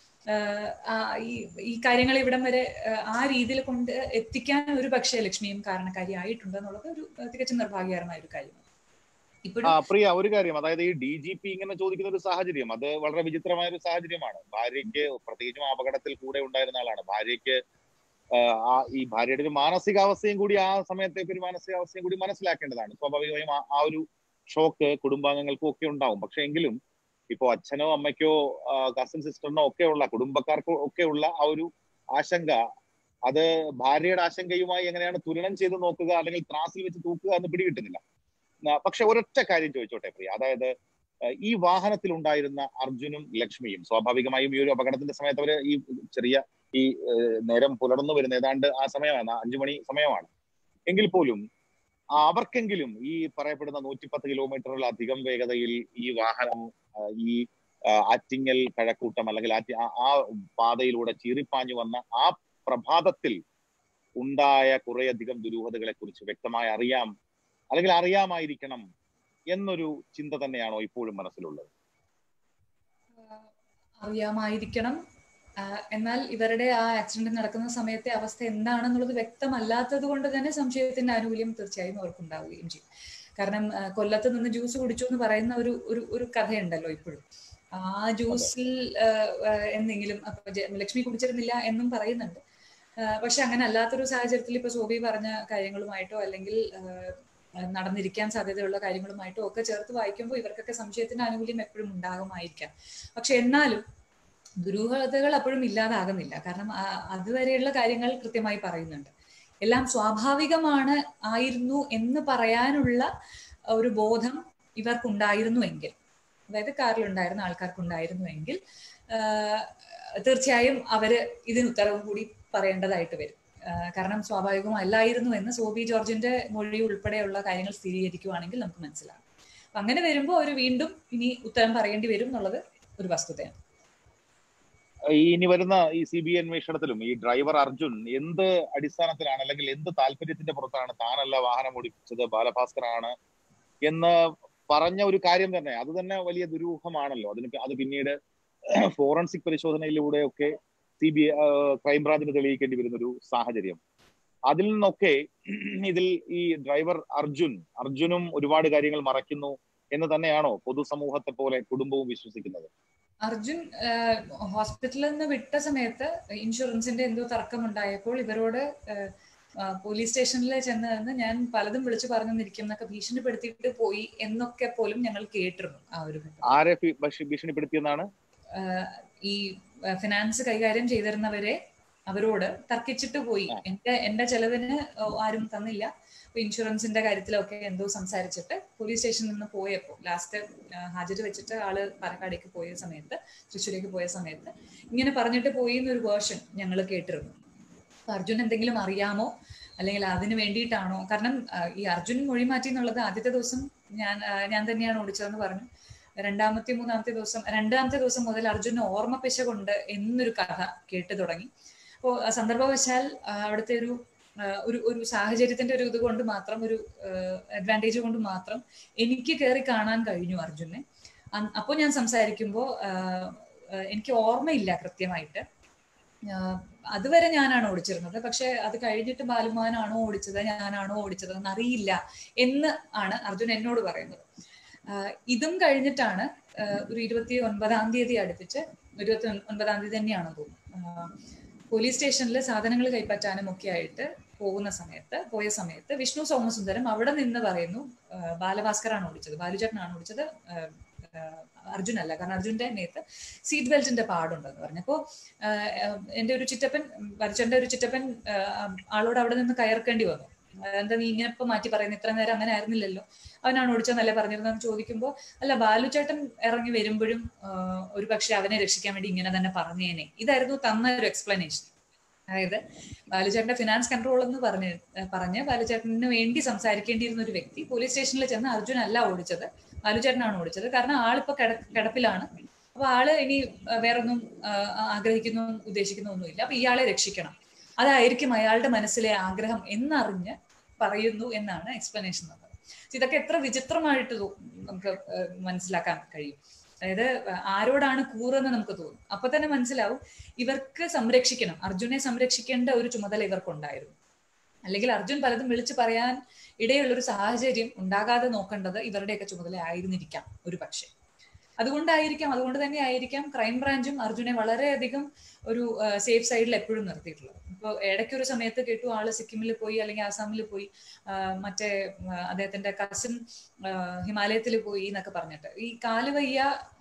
ഈ കാര്യങ്ങൾ ഇവിടം വരെ ആ രീതിയിൽ കൊണ്ട് എത്തിക്കാൻ ഒരു പക്ഷേ ലക്ഷ്മിയും കാരണക്കാരി ആയിട്ടുണ്ട് എന്നുള്ളത് ഒരു തികച്ചും നിർഭാഗ്യകരമായ ഒരു കാര്യമാണ്. പ്രിയ, ഒരു കാര്യം, അതായത് ഈ ഡി ജി പി ഇങ്ങനെ ചോദിക്കുന്ന ഒരു സാഹചര്യം അത് വളരെ വിചിത്രമായ ഒരു സാഹചര്യമാണ്. ഭാര്യയ്ക്ക്, പ്രത്യേകിച്ചും അപകടത്തിൽ കൂടെ ഉണ്ടായിരുന്ന ആളാണ്, ഭാര്യയ്ക്ക് ആ ഈ ഭാര്യയുടെ ഒരു മാനസികാവസ്ഥയും കൂടി ആ സമയത്തേക്ക് ഒരു മാനസികാവസ്ഥയും കൂടി മനസ്സിലാക്കേണ്ടതാണ്. സ്വാഭാവികമായും ആ ഒരു ഷോക്ക് കുടുംബാംഗങ്ങൾക്കും ഒക്കെ ഉണ്ടാവും. പക്ഷെ എങ്കിലും ഇപ്പോ അച്ഛനോ അമ്മയ്ക്കോ കസിൻ സിസ്റ്ററിനോ ഒക്കെ ഉള്ള കുടുംബക്കാർക്കോ ഒക്കെ ഉള്ള ആ ഒരു ആശങ്ക, അത് ഭാര്യയുടെ ആശങ്കയുമായി എങ്ങനെയാണ് തുലനം ചെയ്ത് നോക്കുക അല്ലെങ്കിൽ ത്രാസിൽ വെച്ച് തൂക്കുക എന്ന് പിടികിട്ടുന്നില്ല. പക്ഷെ ഒരൊറ്റ കാര്യം ചോദിച്ചോട്ടെ പ്രിയ, അതായത് ഈ വാഹനത്തിൽ ഉണ്ടായിരുന്ന അർജുനും ലക്ഷ്മിയും സ്വാഭാവികമായും ഈ ഒരു അപകടത്തിന്റെ സമയത്ത് അവര് ഈ ചെറിയ ഈ നേരം പുലർന്നു വരുന്ന ഏതാണ്ട് ആ സമയമാണ്, അഞ്ചു മണി സമയമാണ്. എങ്കിൽ പോലും അവർക്കെങ്കിലും ഈ പറയപ്പെടുന്ന നൂറ്റിപ്പത്ത് കിലോമീറ്ററിലധികം വേഗതയിൽ ഈ വാഹനം ഈ ആറ്റിങ്ങൽ കഴക്കൂട്ടം അല്ലെങ്കിൽ ആറ്റി ആ പാതയിലൂടെ ചീറിപ്പാഞ്ഞു വന്ന ആ പ്രഭാതത്തിൽ ഉണ്ടായ കുറേയധികം ദുരൂഹതകളെ കുറിച്ച് വ്യക്തമായി അറിയാം അല്ലെങ്കിൽ അറിയാമായിരിക്കണം എന്നൊരു ചിന്ത തന്നെയാണോ ഇപ്പോഴും മനസ്സിലുള്ളത്? അറിയാമായിരിക്കണം. എന്നാൽ ഇവരുടെ ആ ആക്സിഡന്റ് നടക്കുന്ന സമയത്തെ അവസ്ഥ എന്താണെന്നുള്ളത് വ്യക്തമല്ലാത്തത് കൊണ്ട് തന്നെ സംശയത്തിന്റെ ആനുകൂല്യം തീർച്ചയായും അവർക്കുണ്ടാവുകയും ചെയ്യും. കാരണം കൊല്ലത്ത് നിന്ന് ജ്യൂസ് കുടിച്ചു എന്ന് പറയുന്ന ഒരു ഒരു കഥയുണ്ടല്ലോ ഇപ്പോഴും. ആ ജ്യൂസിൽ എന്തെങ്കിലും ലക്ഷ്മി കുടിച്ചിരുന്നില്ല എന്നും പറയുന്നുണ്ട്. പക്ഷെ അങ്ങനെ അല്ലാത്തൊരു സാഹചര്യത്തിൽ ഇപ്പൊ സോബി പറഞ്ഞ കാര്യങ്ങളുമായിട്ടോ അല്ലെങ്കിൽ നടന്നിരിക്കാൻ സാധ്യതയുള്ള കാര്യങ്ങളുമായിട്ടോ ഒക്കെ ചേർത്ത് വായിക്കുമ്പോൾ ഇവർക്കൊക്കെ സംശയത്തിന്റെ ആനുകൂല്യം എപ്പോഴും ഉണ്ടാകുമായിരിക്കാം. പക്ഷെ എന്നാലും ദുരൂഹതകൾ അപ്പോഴും ഇല്ലാതാകുന്നില്ല. കാരണം അതുവരെയുള്ള കാര്യങ്ങൾ കൃത്യമായി പറയുന്നുണ്ട്. എല്ലാം സ്വാഭാവികമാണ് ആയിരുന്നു എന്ന് പറയാനുള്ള ഒരു ബോധം ഇവർക്കുണ്ടായിരുന്നുവെങ്കിൽ, അതായത് കാറിലുണ്ടായിരുന്ന ആൾക്കാർക്കുണ്ടായിരുന്നുവെങ്കിൽ തീർച്ചയായും അവര് ഇതിന് ഉത്തരവ് കൂടി പറയേണ്ടതായിട്ട് വരും. കാരണം സ്വാഭാവികമല്ലായിരുന്നു എന്ന് സോബി ജോർജിന്റെ മൊഴി ഉൾപ്പെടെയുള്ള കാര്യങ്ങൾ സ്ഥിരീകരിക്കുകയാണെങ്കിൽ നമുക്ക് മനസ്സിലാകും. അപ്പൊ അങ്ങനെ വരുമ്പോൾ അവർ വീണ്ടും ഇനി ഉത്തരം പറയേണ്ടി വരും എന്നുള്ളത് ഒരു വസ്തുതയാണ്. ഇനി വരുന്ന ഈ സി ബി ഐ അന്വേഷണത്തിലും ഈ ഡ്രൈവർ അർജുൻ എന്ത് അടിസ്ഥാനത്തിലാണ് അല്ലെങ്കിൽ എന്ത് താല്പര്യത്തിന്റെ പുറത്താണ് താനല്ല വാഹനം ഓടിപ്പിച്ചത് ബാലഭാസ്കറാണ് എന്ന് പറഞ്ഞ ഒരു കാര്യം തന്നെ, അത് തന്നെ വലിയ ദുരൂഹമാണല്ലോ. അതിന് അത് പിന്നീട് ഫോറൻസിക് പരിശോധനയിലൂടെയൊക്കെ സി ബി ഐ ക്രൈംബ്രാഞ്ചിന് തെളിയിക്കേണ്ടി വരുന്നൊരു സാഹചര്യം. അതിൽ നിന്നൊക്കെ ഇതിൽ ഈ ഡ്രൈവർ അർജുൻ അർജുനും ഒരുപാട് കാര്യങ്ങൾ മറയ്ക്കുന്നു എന്ന് തന്നെയാണോ പൊതുസമൂഹത്തെ പോലെ കുടുംബവും വിശ്വസിക്കുന്നത്? അർജുൻ ഹോസ്പിറ്റലിൽ നിന്ന് വിട്ട സമയത്ത് ഇൻഷുറൻസിന്റെ എന്തോ തർക്കമുണ്ടായപ്പോൾ ഇവരോട് പോലീസ് സ്റ്റേഷനിൽ ചെന്ന് നിന്ന് ഞാൻ പലതും വിളിച്ചു പറഞ്ഞിരിക്കും എന്നൊക്കെ ഭീഷണിപ്പെടുത്തിയിട്ട് പോയി എന്നൊക്കെ പോലും ഞങ്ങൾ കേട്ടിരുന്നു. ആ ഒരു ആരെ ഭീഷണിപ്പെടുത്തിയെന്നാണ്? ഈ ഫിനാൻസ് കൈകാര്യം ചെയ്തിരുന്നവരെ അവരോട് തർക്കിച്ചിട്ട് പോയി, എന്റെ എന്റെ ചെലവിന് ആരും തന്നില്ല, ഇൻഷുറൻസിന്റെ കാര്യത്തിലൊക്കെ എന്തോ സംസാരിച്ചിട്ട് പോലീസ് സ്റ്റേഷനിൽ നിന്ന് പോയപ്പോൾ ലാസ്റ്റ് ഹാജര് വെച്ചിട്ട് ആള് പാലക്കാടേക്ക് പോയ സമയത്ത്, തൃശ്ശൂരേക്ക് പോയ സമയത്ത് ഇങ്ങനെ പറഞ്ഞിട്ട് പോയി എന്നൊരു വേർഷൻ ഞങ്ങൾ കേട്ടിരുന്നു. അർജുൻ എന്തെങ്കിലും അറിയാമോ അല്ലെങ്കിൽ അതിന് വേണ്ടിയിട്ടാണോ? കാരണം ഈ അർജുൻ മൊഴി മാറ്റി എന്നുള്ളത് ആദ്യത്തെ ദിവസം ഞാൻ ഞാൻ തന്നെയാണ് ഓടിച്ചതെന്ന് പറഞ്ഞു. രണ്ടാമത്തെ മൂന്നാമത്തെ ദിവസം രണ്ടാമത്തെ ദിവസം മുതൽ അർജുന് ഓർമ്മ പിശകുണ്ട് എന്നൊരു കഥ കേട്ടു തുടങ്ങി. അപ്പോൾ സന്ദർഭവശാൽ അവിടുത്തെ ഒരു ഒരു ഒരു സാഹചര്യത്തിന്റെ ഒരു ഇത് കൊണ്ട് മാത്രം, ഒരു അഡ്വാൻറ്റേജ് കൊണ്ട് മാത്രം എനിക്ക് കയറി കാണാൻ കഴിഞ്ഞു അർജുനെ. അപ്പോൾ ഞാൻ സംസാരിക്കുമ്പോൾ എനിക്ക് ഓർമ്മയില്ല കൃത്യമായിട്ട്, അതുവരെ ഞാനാണ് ഓടിച്ചിരുന്നത്. പക്ഷെ അത് കഴിഞ്ഞിട്ട് ബാലുമാനാണോ ഓടിച്ചത് ഞാനാണോ ഓടിച്ചത് എന്നറിയില്ല എന്ന് ആണ് അർജുൻ എന്നോട് പറയുന്നത്. ഇതും കഴിഞ്ഞിട്ടാണ് ഒരു ഇരുപത്തി ഒൻപതാം തീയതി അടുപ്പിച്ച്, ഇരുപത്തി ഒൻപതാം തീയതി തന്നെയാണെന്ന് തോന്നുന്നു, പോലീസ് സ്റ്റേഷനിൽ സാധനങ്ങൾ കൈപ്പറ്റാനും ഒക്കെ ആയിട്ട് പോകുന്ന സമയത്ത് പോയ സമയത്ത് വിഷ്ണു സോമസുന്ദരം അവിടെ നിന്ന് പറയുന്നു ബാലഭാസ്കറാണ് ഓടിച്ചത്, ബാലുചേട്ടനാണ് ഓടിച്ചത്, അർജുൻ അല്ല. കാരണം അർജുന്റെ മേത്ത് സീറ്റ് ബെൽറ്റിന്റെ പാടുണ്ടെന്ന് പറഞ്ഞപ്പോ എന്റെ ഒരു ചിറ്റപ്പൻ, ബാലുചേട്ടന്റെ ഒരു ചിറ്റപ്പൻ ആളോട് അവിടെ നിന്ന് കയർക്കേണ്ടി വന്നു. എന്താ നീ ഇങ്ങനെ ഇപ്പൊ മാറ്റി പറയുന്നത്, ഇത്ര നേരം അങ്ങനെ ആയിരുന്നില്ലല്ലോ, അവനാണ് ഓടിച്ചതെന്നല്ലേ പറഞ്ഞിരുന്നെന്ന് ചോദിക്കുമ്പോൾ അല്ല, ബാലുചേട്ടൻ ഇറങ്ങി വരുമ്പോഴും ഒരു പക്ഷെ അവനെ രക്ഷിക്കാൻ വേണ്ടി ഇങ്ങനെ തന്നെ പറഞ്ഞേനെ. ഇതായിരുന്നു തന്ന ഒരു എക്സ്പ്ലനേഷൻ. അതായത് ബാലുചേട്ടന്റെ ഫിനാൻസ് കൺട്രോൾ എന്ന് പറഞ്ഞ് പറഞ്ഞ് ബാലുചേട്ടന് വേണ്ടി സംസാരിക്കേണ്ടിയിരുന്ന ഒരു വ്യക്തി പോലീസ് സ്റ്റേഷനിൽ ചെന്ന് അർജുൻ അല്ല ഓടിച്ചത്, ബാലുചേട്ടനാണ് ഓടിച്ചത്, കാരണം ആളിപ്പോ കിട കിടപ്പിലാണ് അപ്പൊ ആള് ഇനി വേറൊന്നും ആഗ്രഹിക്കുന്നു ഉദ്ദേശിക്കുന്നു ഒന്നുമില്ല, അപ്പൊ ഇയാളെ രക്ഷിക്കണം, അതായിരിക്കും അയാളുടെ മനസ്സിലെ ആഗ്രഹം എന്നറിഞ്ഞ് പറയുന്നു എന്നാണ് എക്സ്പ്ലനേഷൻ തന്നത്. ഇതൊക്കെ എത്ര വിചിത്രമായിട്ട് നമുക്ക് മനസ്സിലാക്കാൻ കഴിയും. അതായത് ആരോടാണ് കൂറെന്ന് നമുക്ക് തോന്നും. അപ്പൊ തന്നെ മനസ്സിലാവും ഇവർക്ക് സംരക്ഷിക്കണം, അർജുനെ സംരക്ഷിക്കേണ്ട ഒരു ചുമതല ഇവർക്കുണ്ടായിരുന്നു. അല്ലെങ്കിൽ അർജുൻ പലതും വിളിച്ചു പറയാൻ ഇടയുള്ളൊരു സാഹചര്യം ഉണ്ടാകാതെ നോക്കേണ്ടത് ഇവരുടെയൊക്കെ ചുമതല ആയിരുന്നിരിക്കാം ഒരു പക്ഷെ. അതുകൊണ്ടായിരിക്കാം അതുകൊണ്ട് തന്നെ ആയിരിക്കാം ക്രൈംബ്രാഞ്ചും അർജുനെ വളരെയധികം ഒരു സേഫ് സൈഡിൽ എപ്പോഴും നിർത്തിയിട്ടുള്ളത്. ഇപ്പോൾ ഇടയ്ക്കൊരു സമയത്ത് കേട്ടു ആള് സിക്കിമിൽ പോയി അല്ലെങ്കിൽ ആസാമിൽ പോയി, മറ്റേ അദ്ദേഹത്തിന്റെ കസിൻ ഹിമാലയത്തിൽ പോയി എന്നൊക്കെ പറഞ്ഞിട്ട് ഈ കാല് വയ്യ,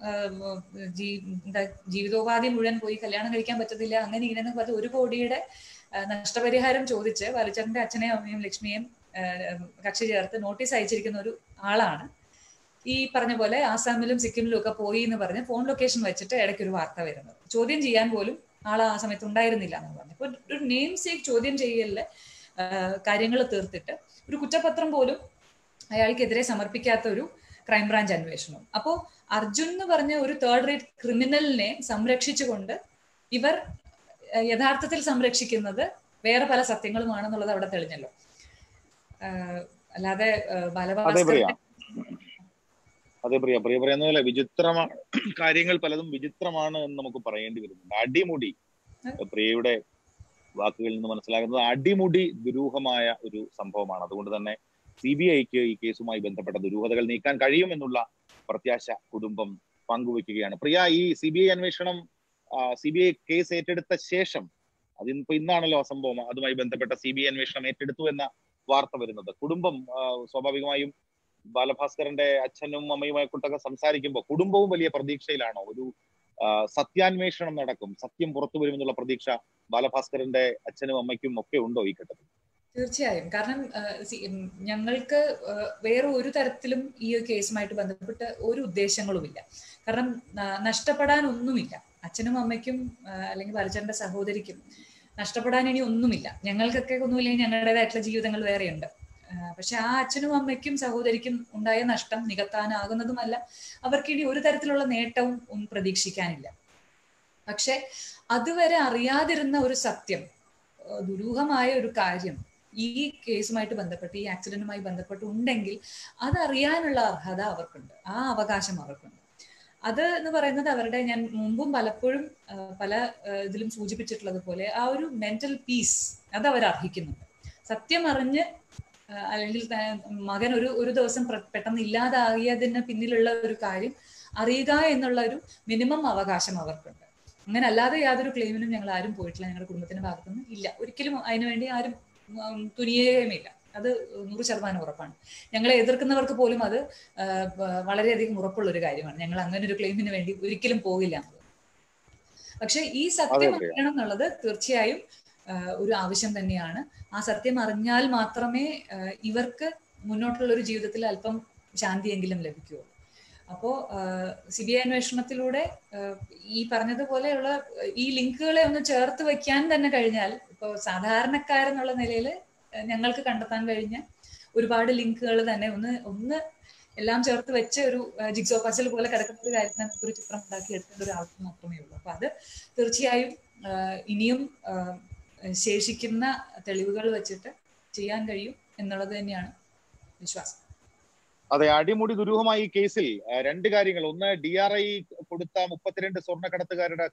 ജീ എന്താ ജീവിതോപാധി മുഴുവൻ പോയി, കല്യാണം കഴിക്കാൻ പറ്റത്തില്ല, അങ്ങനെ ഇങ്ങനെ പറഞ്ഞ് ഒരു കോടിയുടെ നഷ്ടപരിഹാരം ചോദിച്ച് ബാലുചേട്ടന്റെ അച്ഛനെയും അമ്മയും ലക്ഷ്മിയെയും കക്ഷി ചേർത്ത് നോട്ടീസ് അയച്ചിരിക്കുന്ന ഒരു ആളാണ് ഈ പറഞ്ഞ പോലെ ആസാമിലും സിക്കിമിലും ഒക്കെ പോയി എന്ന് പറഞ്ഞ് ഫോൺ ലൊക്കേഷൻ വെച്ചിട്ട് ഇടയ്ക്കൊരു വാർത്ത വരുന്നത്. ചോദ്യം ചെയ്യാൻ പോലും ആൾ ആ സമയത്ത് ഉണ്ടായിരുന്നില്ല എന്ന് പറഞ്ഞു. ഇപ്പൊ ഒരു നെയിം സേക്ക് ചോദ്യം ചെയ്യലില് കാര്യങ്ങൾ തീർത്തിട്ട് ഒരു കുറ്റപത്രം പോലും അയാൾക്കെതിരെ സമർപ്പിക്കാത്ത ഒരു ക്രൈംബ്രാഞ്ച് അന്വേഷണം. അപ്പോ അർജുൻ എന്ന് പറഞ്ഞ ഒരു തേർഡ് റേറ്റ് ക്രിമിനലിനെ സംരക്ഷിച്ചുകൊണ്ട് ഇവർ യഥാർത്ഥത്തിൽ സംരക്ഷിക്കുന്നത് വേറെ പല സത്യങ്ങളുമാണെന്നുള്ളത് അവിടെ തെളിഞ്ഞല്ലോ. അല്ലാതെ ബാലഭാസ്കറിന്റെ അതെ പ്രിയ പ്രിയ പറയുന്ന പോലെ വിചിത്രമാണ് കാര്യങ്ങൾ, പലതും വിചിത്രമാണ് എന്ന് നമുക്ക് പറയേണ്ടി വരുന്നുണ്ട്. അടിമുടി, പ്രിയയുടെ വാക്കുകളിൽ നിന്ന് മനസ്സിലാകുന്നത് അടിമുടി ദുരൂഹമായ ഒരു സംഭവമാണ്. അതുകൊണ്ട് തന്നെ സി ബി ഐക്ക് ഈ കേസുമായി ബന്ധപ്പെട്ട ദുരൂഹതകൾ നീക്കാൻ കഴിയുമെന്നുള്ള പ്രത്യാശ കുടുംബം പങ്കുവെക്കുകയാണ്. പ്രിയ, ഈ സി ബി ഐ അന്വേഷണം, സി ബി ഐ കേസ് ഏറ്റെടുത്ത ശേഷം, അതിപ്പോ ഇന്നാണല്ലോ സംഭവം, അതുമായി ബന്ധപ്പെട്ട സി ബി ഐ അന്വേഷണം ഏറ്റെടുത്തു എന്ന വാർത്ത വരുന്നത്. കുടുംബം സ്വാഭാവികമായും ബാലഭാസ്കറിന്റെ അച്ഛനും അമ്മയുമായി കുട്ടൊക്കെ സംസാരിക്കുമ്പോൾ കുടുംബവും വലിയ പ്രതീക്ഷയിലാണോ? ഒരു സത്യാന്വേഷണം നടക്കും, സത്യം പുറത്തു വരുമെന്നുള്ള പ്രതീക്ഷ ബാലഭാസ്കറിന്റെ അച്ഛനും അമ്മയ്ക്കും ഒക്കെ ഉണ്ടോ ഈ ഘട്ടത്തിൽ? തീർച്ചയായും. കാരണം ഞങ്ങൾക്ക് വേറെ ഒരു തരത്തിലും ഈ കേസുമായിട്ട് ബന്ധപ്പെട്ട് ഒരു ഉദ്ദേശങ്ങളുമില്ല. കാരണം നഷ്ടപ്പെടാൻ ഒന്നുമില്ല. അച്ഛനും അമ്മയ്ക്കും അല്ലെങ്കിൽ ബാലചന്ദ്രന്റെ സഹോദരിക്കും നഷ്ടപ്പെടാൻ ഇനി ഒന്നുമില്ല. ഞങ്ങൾക്കൊക്കെ ഒന്നുമില്ലെങ്കിൽ ഞങ്ങളുടേതായിട്ടുള്ള ജീവിതങ്ങൾ വേറെയുണ്ട്. പക്ഷെ ആ അച്ഛനും അമ്മയ്ക്കും സഹോദരിക്കും ഉണ്ടായ നഷ്ടം നികത്താനാകുന്നതുമല്ല. അവർക്കിനി ഒരു തരത്തിലുള്ള നേട്ടവും പ്രതീക്ഷിക്കാനില്ല. പക്ഷെ അതുവരെ അറിയാതിരുന്ന ഒരു സത്യം, ദുരൂഹമായ ഒരു കാര്യം ഈ കേസുമായിട്ട് ബന്ധപ്പെട്ട്, ഈ ആക്സിഡന്റുമായി ബന്ധപ്പെട്ട് ഉണ്ടെങ്കിൽ അതറിയാനുള്ള അർഹത അവർക്കുണ്ട്, ആ അവകാശം അവർക്കുണ്ട്. അത് എന്ന് പറയുന്നത് അവരുടെ, ഞാൻ മുമ്പും പലപ്പോഴും പല ഇതിലും സൂചിപ്പിച്ചിട്ടുള്ളത് പോലെ, ആ ഒരു മെന്റൽ പീസ് അത് അവർ അർഹിക്കുന്നുണ്ട്. സത്യം അറിഞ്ഞ് അല്ലെങ്കിൽ മകൻ ഒരു ഒരു ദിവസം പെട്ടെന്ന് ഇല്ലാതാകിയതിന് പിന്നിലുള്ള ഒരു കാര്യം അറിയുക എന്നുള്ള ഒരു മിനിമം അവകാശം അവർക്കുണ്ട്. അങ്ങനെ അല്ലാതെ യാതൊരു ക്ലെയിമിനും ഞങ്ങൾ ആരും പോയിട്ടില്ല, ഞങ്ങളുടെ കുടുംബത്തിന്റെ ഭാഗത്തുനിന്ന് ഇല്ല. ഒരിക്കലും അതിനുവേണ്ടി ആരും തുനിയുകയുമില്ല. അത് നൂറ് ശതമാനം ഉറപ്പാണ്. ഞങ്ങളെ എതിർക്കുന്നവർക്ക് പോലും അത് വളരെയധികം ഉറപ്പുള്ള ഒരു കാര്യമാണ്. ഞങ്ങൾ അങ്ങനെ ഒരു ക്ലെയിമിന് വേണ്ടി ഒരിക്കലും പോകില്ല എന്നുള്ളത്. പക്ഷെ ഈ സത്യം അറിയണം എന്നുള്ളത് തീർച്ചയായും ഒരു ആവശ്യം തന്നെയാണ്. ആ സത്യം അറിഞ്ഞാൽ മാത്രമേ ഇവർക്ക് മുന്നോട്ടുള്ള ഒരു ജീവിതത്തിൽ അല്പം ശാന്തിയെങ്കിലും ലഭിക്കുകയുള്ളൂ. അപ്പോ സി ബി ഐ അന്വേഷണത്തിലൂടെ ഈ പറഞ്ഞതുപോലെയുള്ള ഈ ലിങ്കുകളെ ഒന്ന് ചേർത്ത് വെക്കാൻ തന്നെ കഴിഞ്ഞാൽ, ഇപ്പോൾ സാധാരണക്കാരെന്നുള്ള നിലയിൽ ഞങ്ങൾക്ക് കണ്ടെത്താൻ കഴിഞ്ഞ ഒരുപാട് ലിങ്കുകൾ തന്നെ ഒന്ന് ഒന്ന് എല്ലാം ചേർത്ത് വെച്ച് ഒരു ജിഗ്സോ പസിൽ പോലെ കിടക്കുന്ന ഒരു കാര്യത്തിന് ഒരു ചിത്രം ഉണ്ടാക്കി എടുക്കേണ്ട ഒരു ആവശ്യം മാത്രമേ ഉള്ളൂ. അപ്പൊ അത് തീർച്ചയായും ഇനിയും ശേഷിക്കുന്ന തെളിവുകൾ വെച്ചിട്ട് ചെയ്യാൻ കഴിയും എന്നുള്ളത് തന്നെയാണ് വിശ്വാസം. അതെ, അടിമുടി ദുരൂഹമായ ഈ കേസിൽ രണ്ട് കാര്യങ്ങൾ. ഒന്ന്, ഡി ആർ ഐ കൊടുത്ത മുപ്പത്തിരണ്ട് സ്വർണ്ണക്കടത്തുകാരുടെ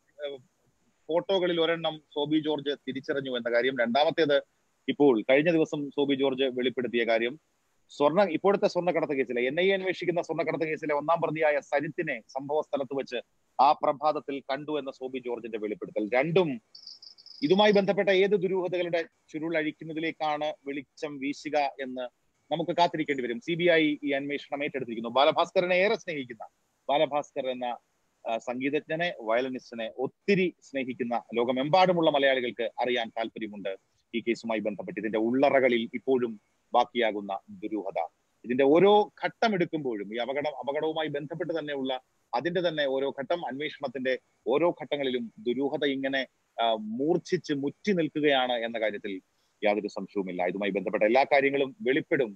ഫോട്ടോകളിൽ ഒരെണ്ണം സോബി ജോർജ് തിരിച്ചറിഞ്ഞു എന്ന കാര്യം. രണ്ടാമത്തേത്, ഇപ്പോൾ കഴിഞ്ഞ ദിവസം സോബി ജോർജ് വെളിപ്പെടുത്തിയ കാര്യം, സ്വർണ്ണ ഇപ്പോഴത്തെ സ്വർണ്ണക്കടത്ത് കേസിലെ, എൻ ഐ എ അന്വേഷിക്കുന്ന സ്വർണ്ണക്കടത്ത് കേസിലെ ഒന്നാം പ്രതിയായ സരിത്തിനെ സംഭവ സ്ഥലത്ത് വെച്ച് ആ പ്രഭാതത്തിൽ കണ്ടു എന്ന സോബി ജോർജിന്റെ വെളിപ്പെടുത്തൽ. രണ്ടും ഇതുമായി ബന്ധപ്പെട്ട ഏത് ദുരൂഹതകളുടെ ചുരുളഴിക്കുന്നതിലേക്കാണ് വെളിച്ചം വീശുക എന്ന് നമുക്ക് കാത്തിരിക്കേണ്ടി വരും. സി ബി ഐ ഈ അന്വേഷണം ഏറ്റെടുത്തിരിക്കുന്നു. ബാലഭാസ്കറിനെ ഏറെ സ്നേഹിക്കുന്ന, ബാലഭാസ്കർ എന്ന സംഗീതജ്ഞനെ, വയലിനിസ്റ്റിനെ ഒത്തിരി സ്നേഹിക്കുന്ന ലോകമെമ്പാടുമുള്ള മലയാളികൾക്ക് അറിയാൻ താല്പര്യമുണ്ട് ഈ കേസുമായി ബന്ധപ്പെട്ട് ഇതിന്റെ ഉള്ളറകളിൽ ഇപ്പോഴും ബാക്കിയാകുന്ന ദുരൂഹത. ഇതിന്റെ ഓരോ ഘട്ടം എടുക്കുമ്പോഴും ഈ അപകടം അപകടവുമായി ബന്ധപ്പെട്ട് തന്നെയുള്ള അതിന്റെ തന്നെ ഓരോ ഘട്ടം, അന്വേഷണത്തിന്റെ ഓരോ ഘട്ടങ്ങളിലും ദുരൂഹത ഇങ്ങനെ മൂർച്ഛിച്ച് മുറ്റി നിൽക്കുകയാണ് എന്ന കാര്യത്തിൽ യാതൊരു സംശയവുമില്ല. ഇതുമായി ബന്ധപ്പെട്ട എല്ലാ കാര്യങ്ങളും വെളിപ്പെടും.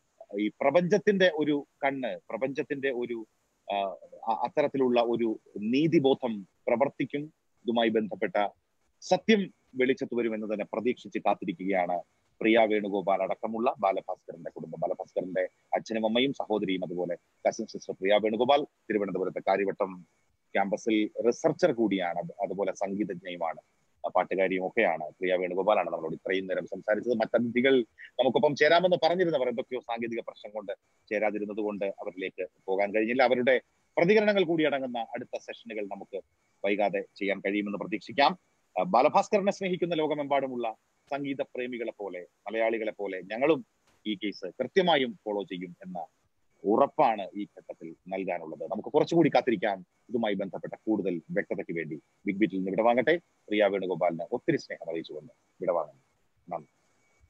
ഈ പ്രപഞ്ചത്തിന്റെ ഒരു കണ്ണ്, പ്രപഞ്ചത്തിന്റെ ഒരു അത്തരത്തിലുള്ള ഒരു നീതിബോധം പ്രവർത്തിക്കും. ഇതുമായി ബന്ധപ്പെട്ട സത്യം വെളിച്ചത്ത് വരുമെന്ന് തന്നെ പ്രതീക്ഷിച്ച് കാത്തിരിക്കുകയാണ് പ്രിയ വേണുഗോപാൽ അടക്കമുള്ള ബാലഭാസ്കറിന്റെ കുടുംബം. ബാലഭാസ്കറിന്റെ അച്ഛനും അമ്മയും സഹോദരിയും അതുപോലെ കസിൻ സിസ്റ്റർ പ്രിയ വേണുഗോപാൽ തിരുവനന്തപുരത്തെ കാര്യവട്ടം ക്യാമ്പസിൽ റിസർച്ചർ കൂടിയാണ്, അതുപോലെ സംഗീതജ്ഞയുമാണ്, പാട്ടുകാരിയും ഒക്കെയാണ്. പ്രിയ വേണുഗോപാലാണ് നമ്മളോട് ഇത്രയും നേരം സംസാരിച്ചത്. മറ്റതിഥികൾ നമുക്കൊപ്പം ചേരാമെന്ന് പറഞ്ഞിരുന്നവർ എന്തൊക്കെയോ സാങ്കേതിക പ്രശ്നം കൊണ്ട് ചേരാതിരുന്നത് കൊണ്ട് അവരിലേക്ക് പോകാൻ കഴിഞ്ഞില്ല. അവരുടെ പ്രതികരണങ്ങൾ കൂടി അടങ്ങുന്ന അടുത്ത സെഷനുകൾ നമുക്ക് വൈകാതെ ചെയ്യാൻ കഴിയുമെന്ന് പ്രതീക്ഷിക്കാം. ബാലഭാസ്കറിനെ സ്നേഹിക്കുന്ന ലോകമെമ്പാടുമുള്ള സംഗീത പ്രേമികളെ പോലെ, മലയാളികളെ പോലെ ഞങ്ങളും ഈ കേസ് കൃത്യമായും ഫോളോ ചെയ്യും എന്ന ഉറപ്പാണ് ഈ ഘട്ടത്തിൽ നൽകാനുള്ളത്. നമുക്ക് കുറച്ചുകൂടി കാത്തിരിക്കാം ഇതുമായി ബന്ധപ്പെട്ട കൂടുതൽ വ്യക്തതയ്ക്ക് വേണ്ടി. ബിഗ് ബീറ്റിൽ നിന്ന് വിടവാങ്ങട്ടെ. പ്രിയ വേണുഗോപാലിന് ഒത്തിരി സ്നേഹം അറിയിച്ചുകൊണ്ട് വിടവാങ്ങുന്നു. നന്ദി.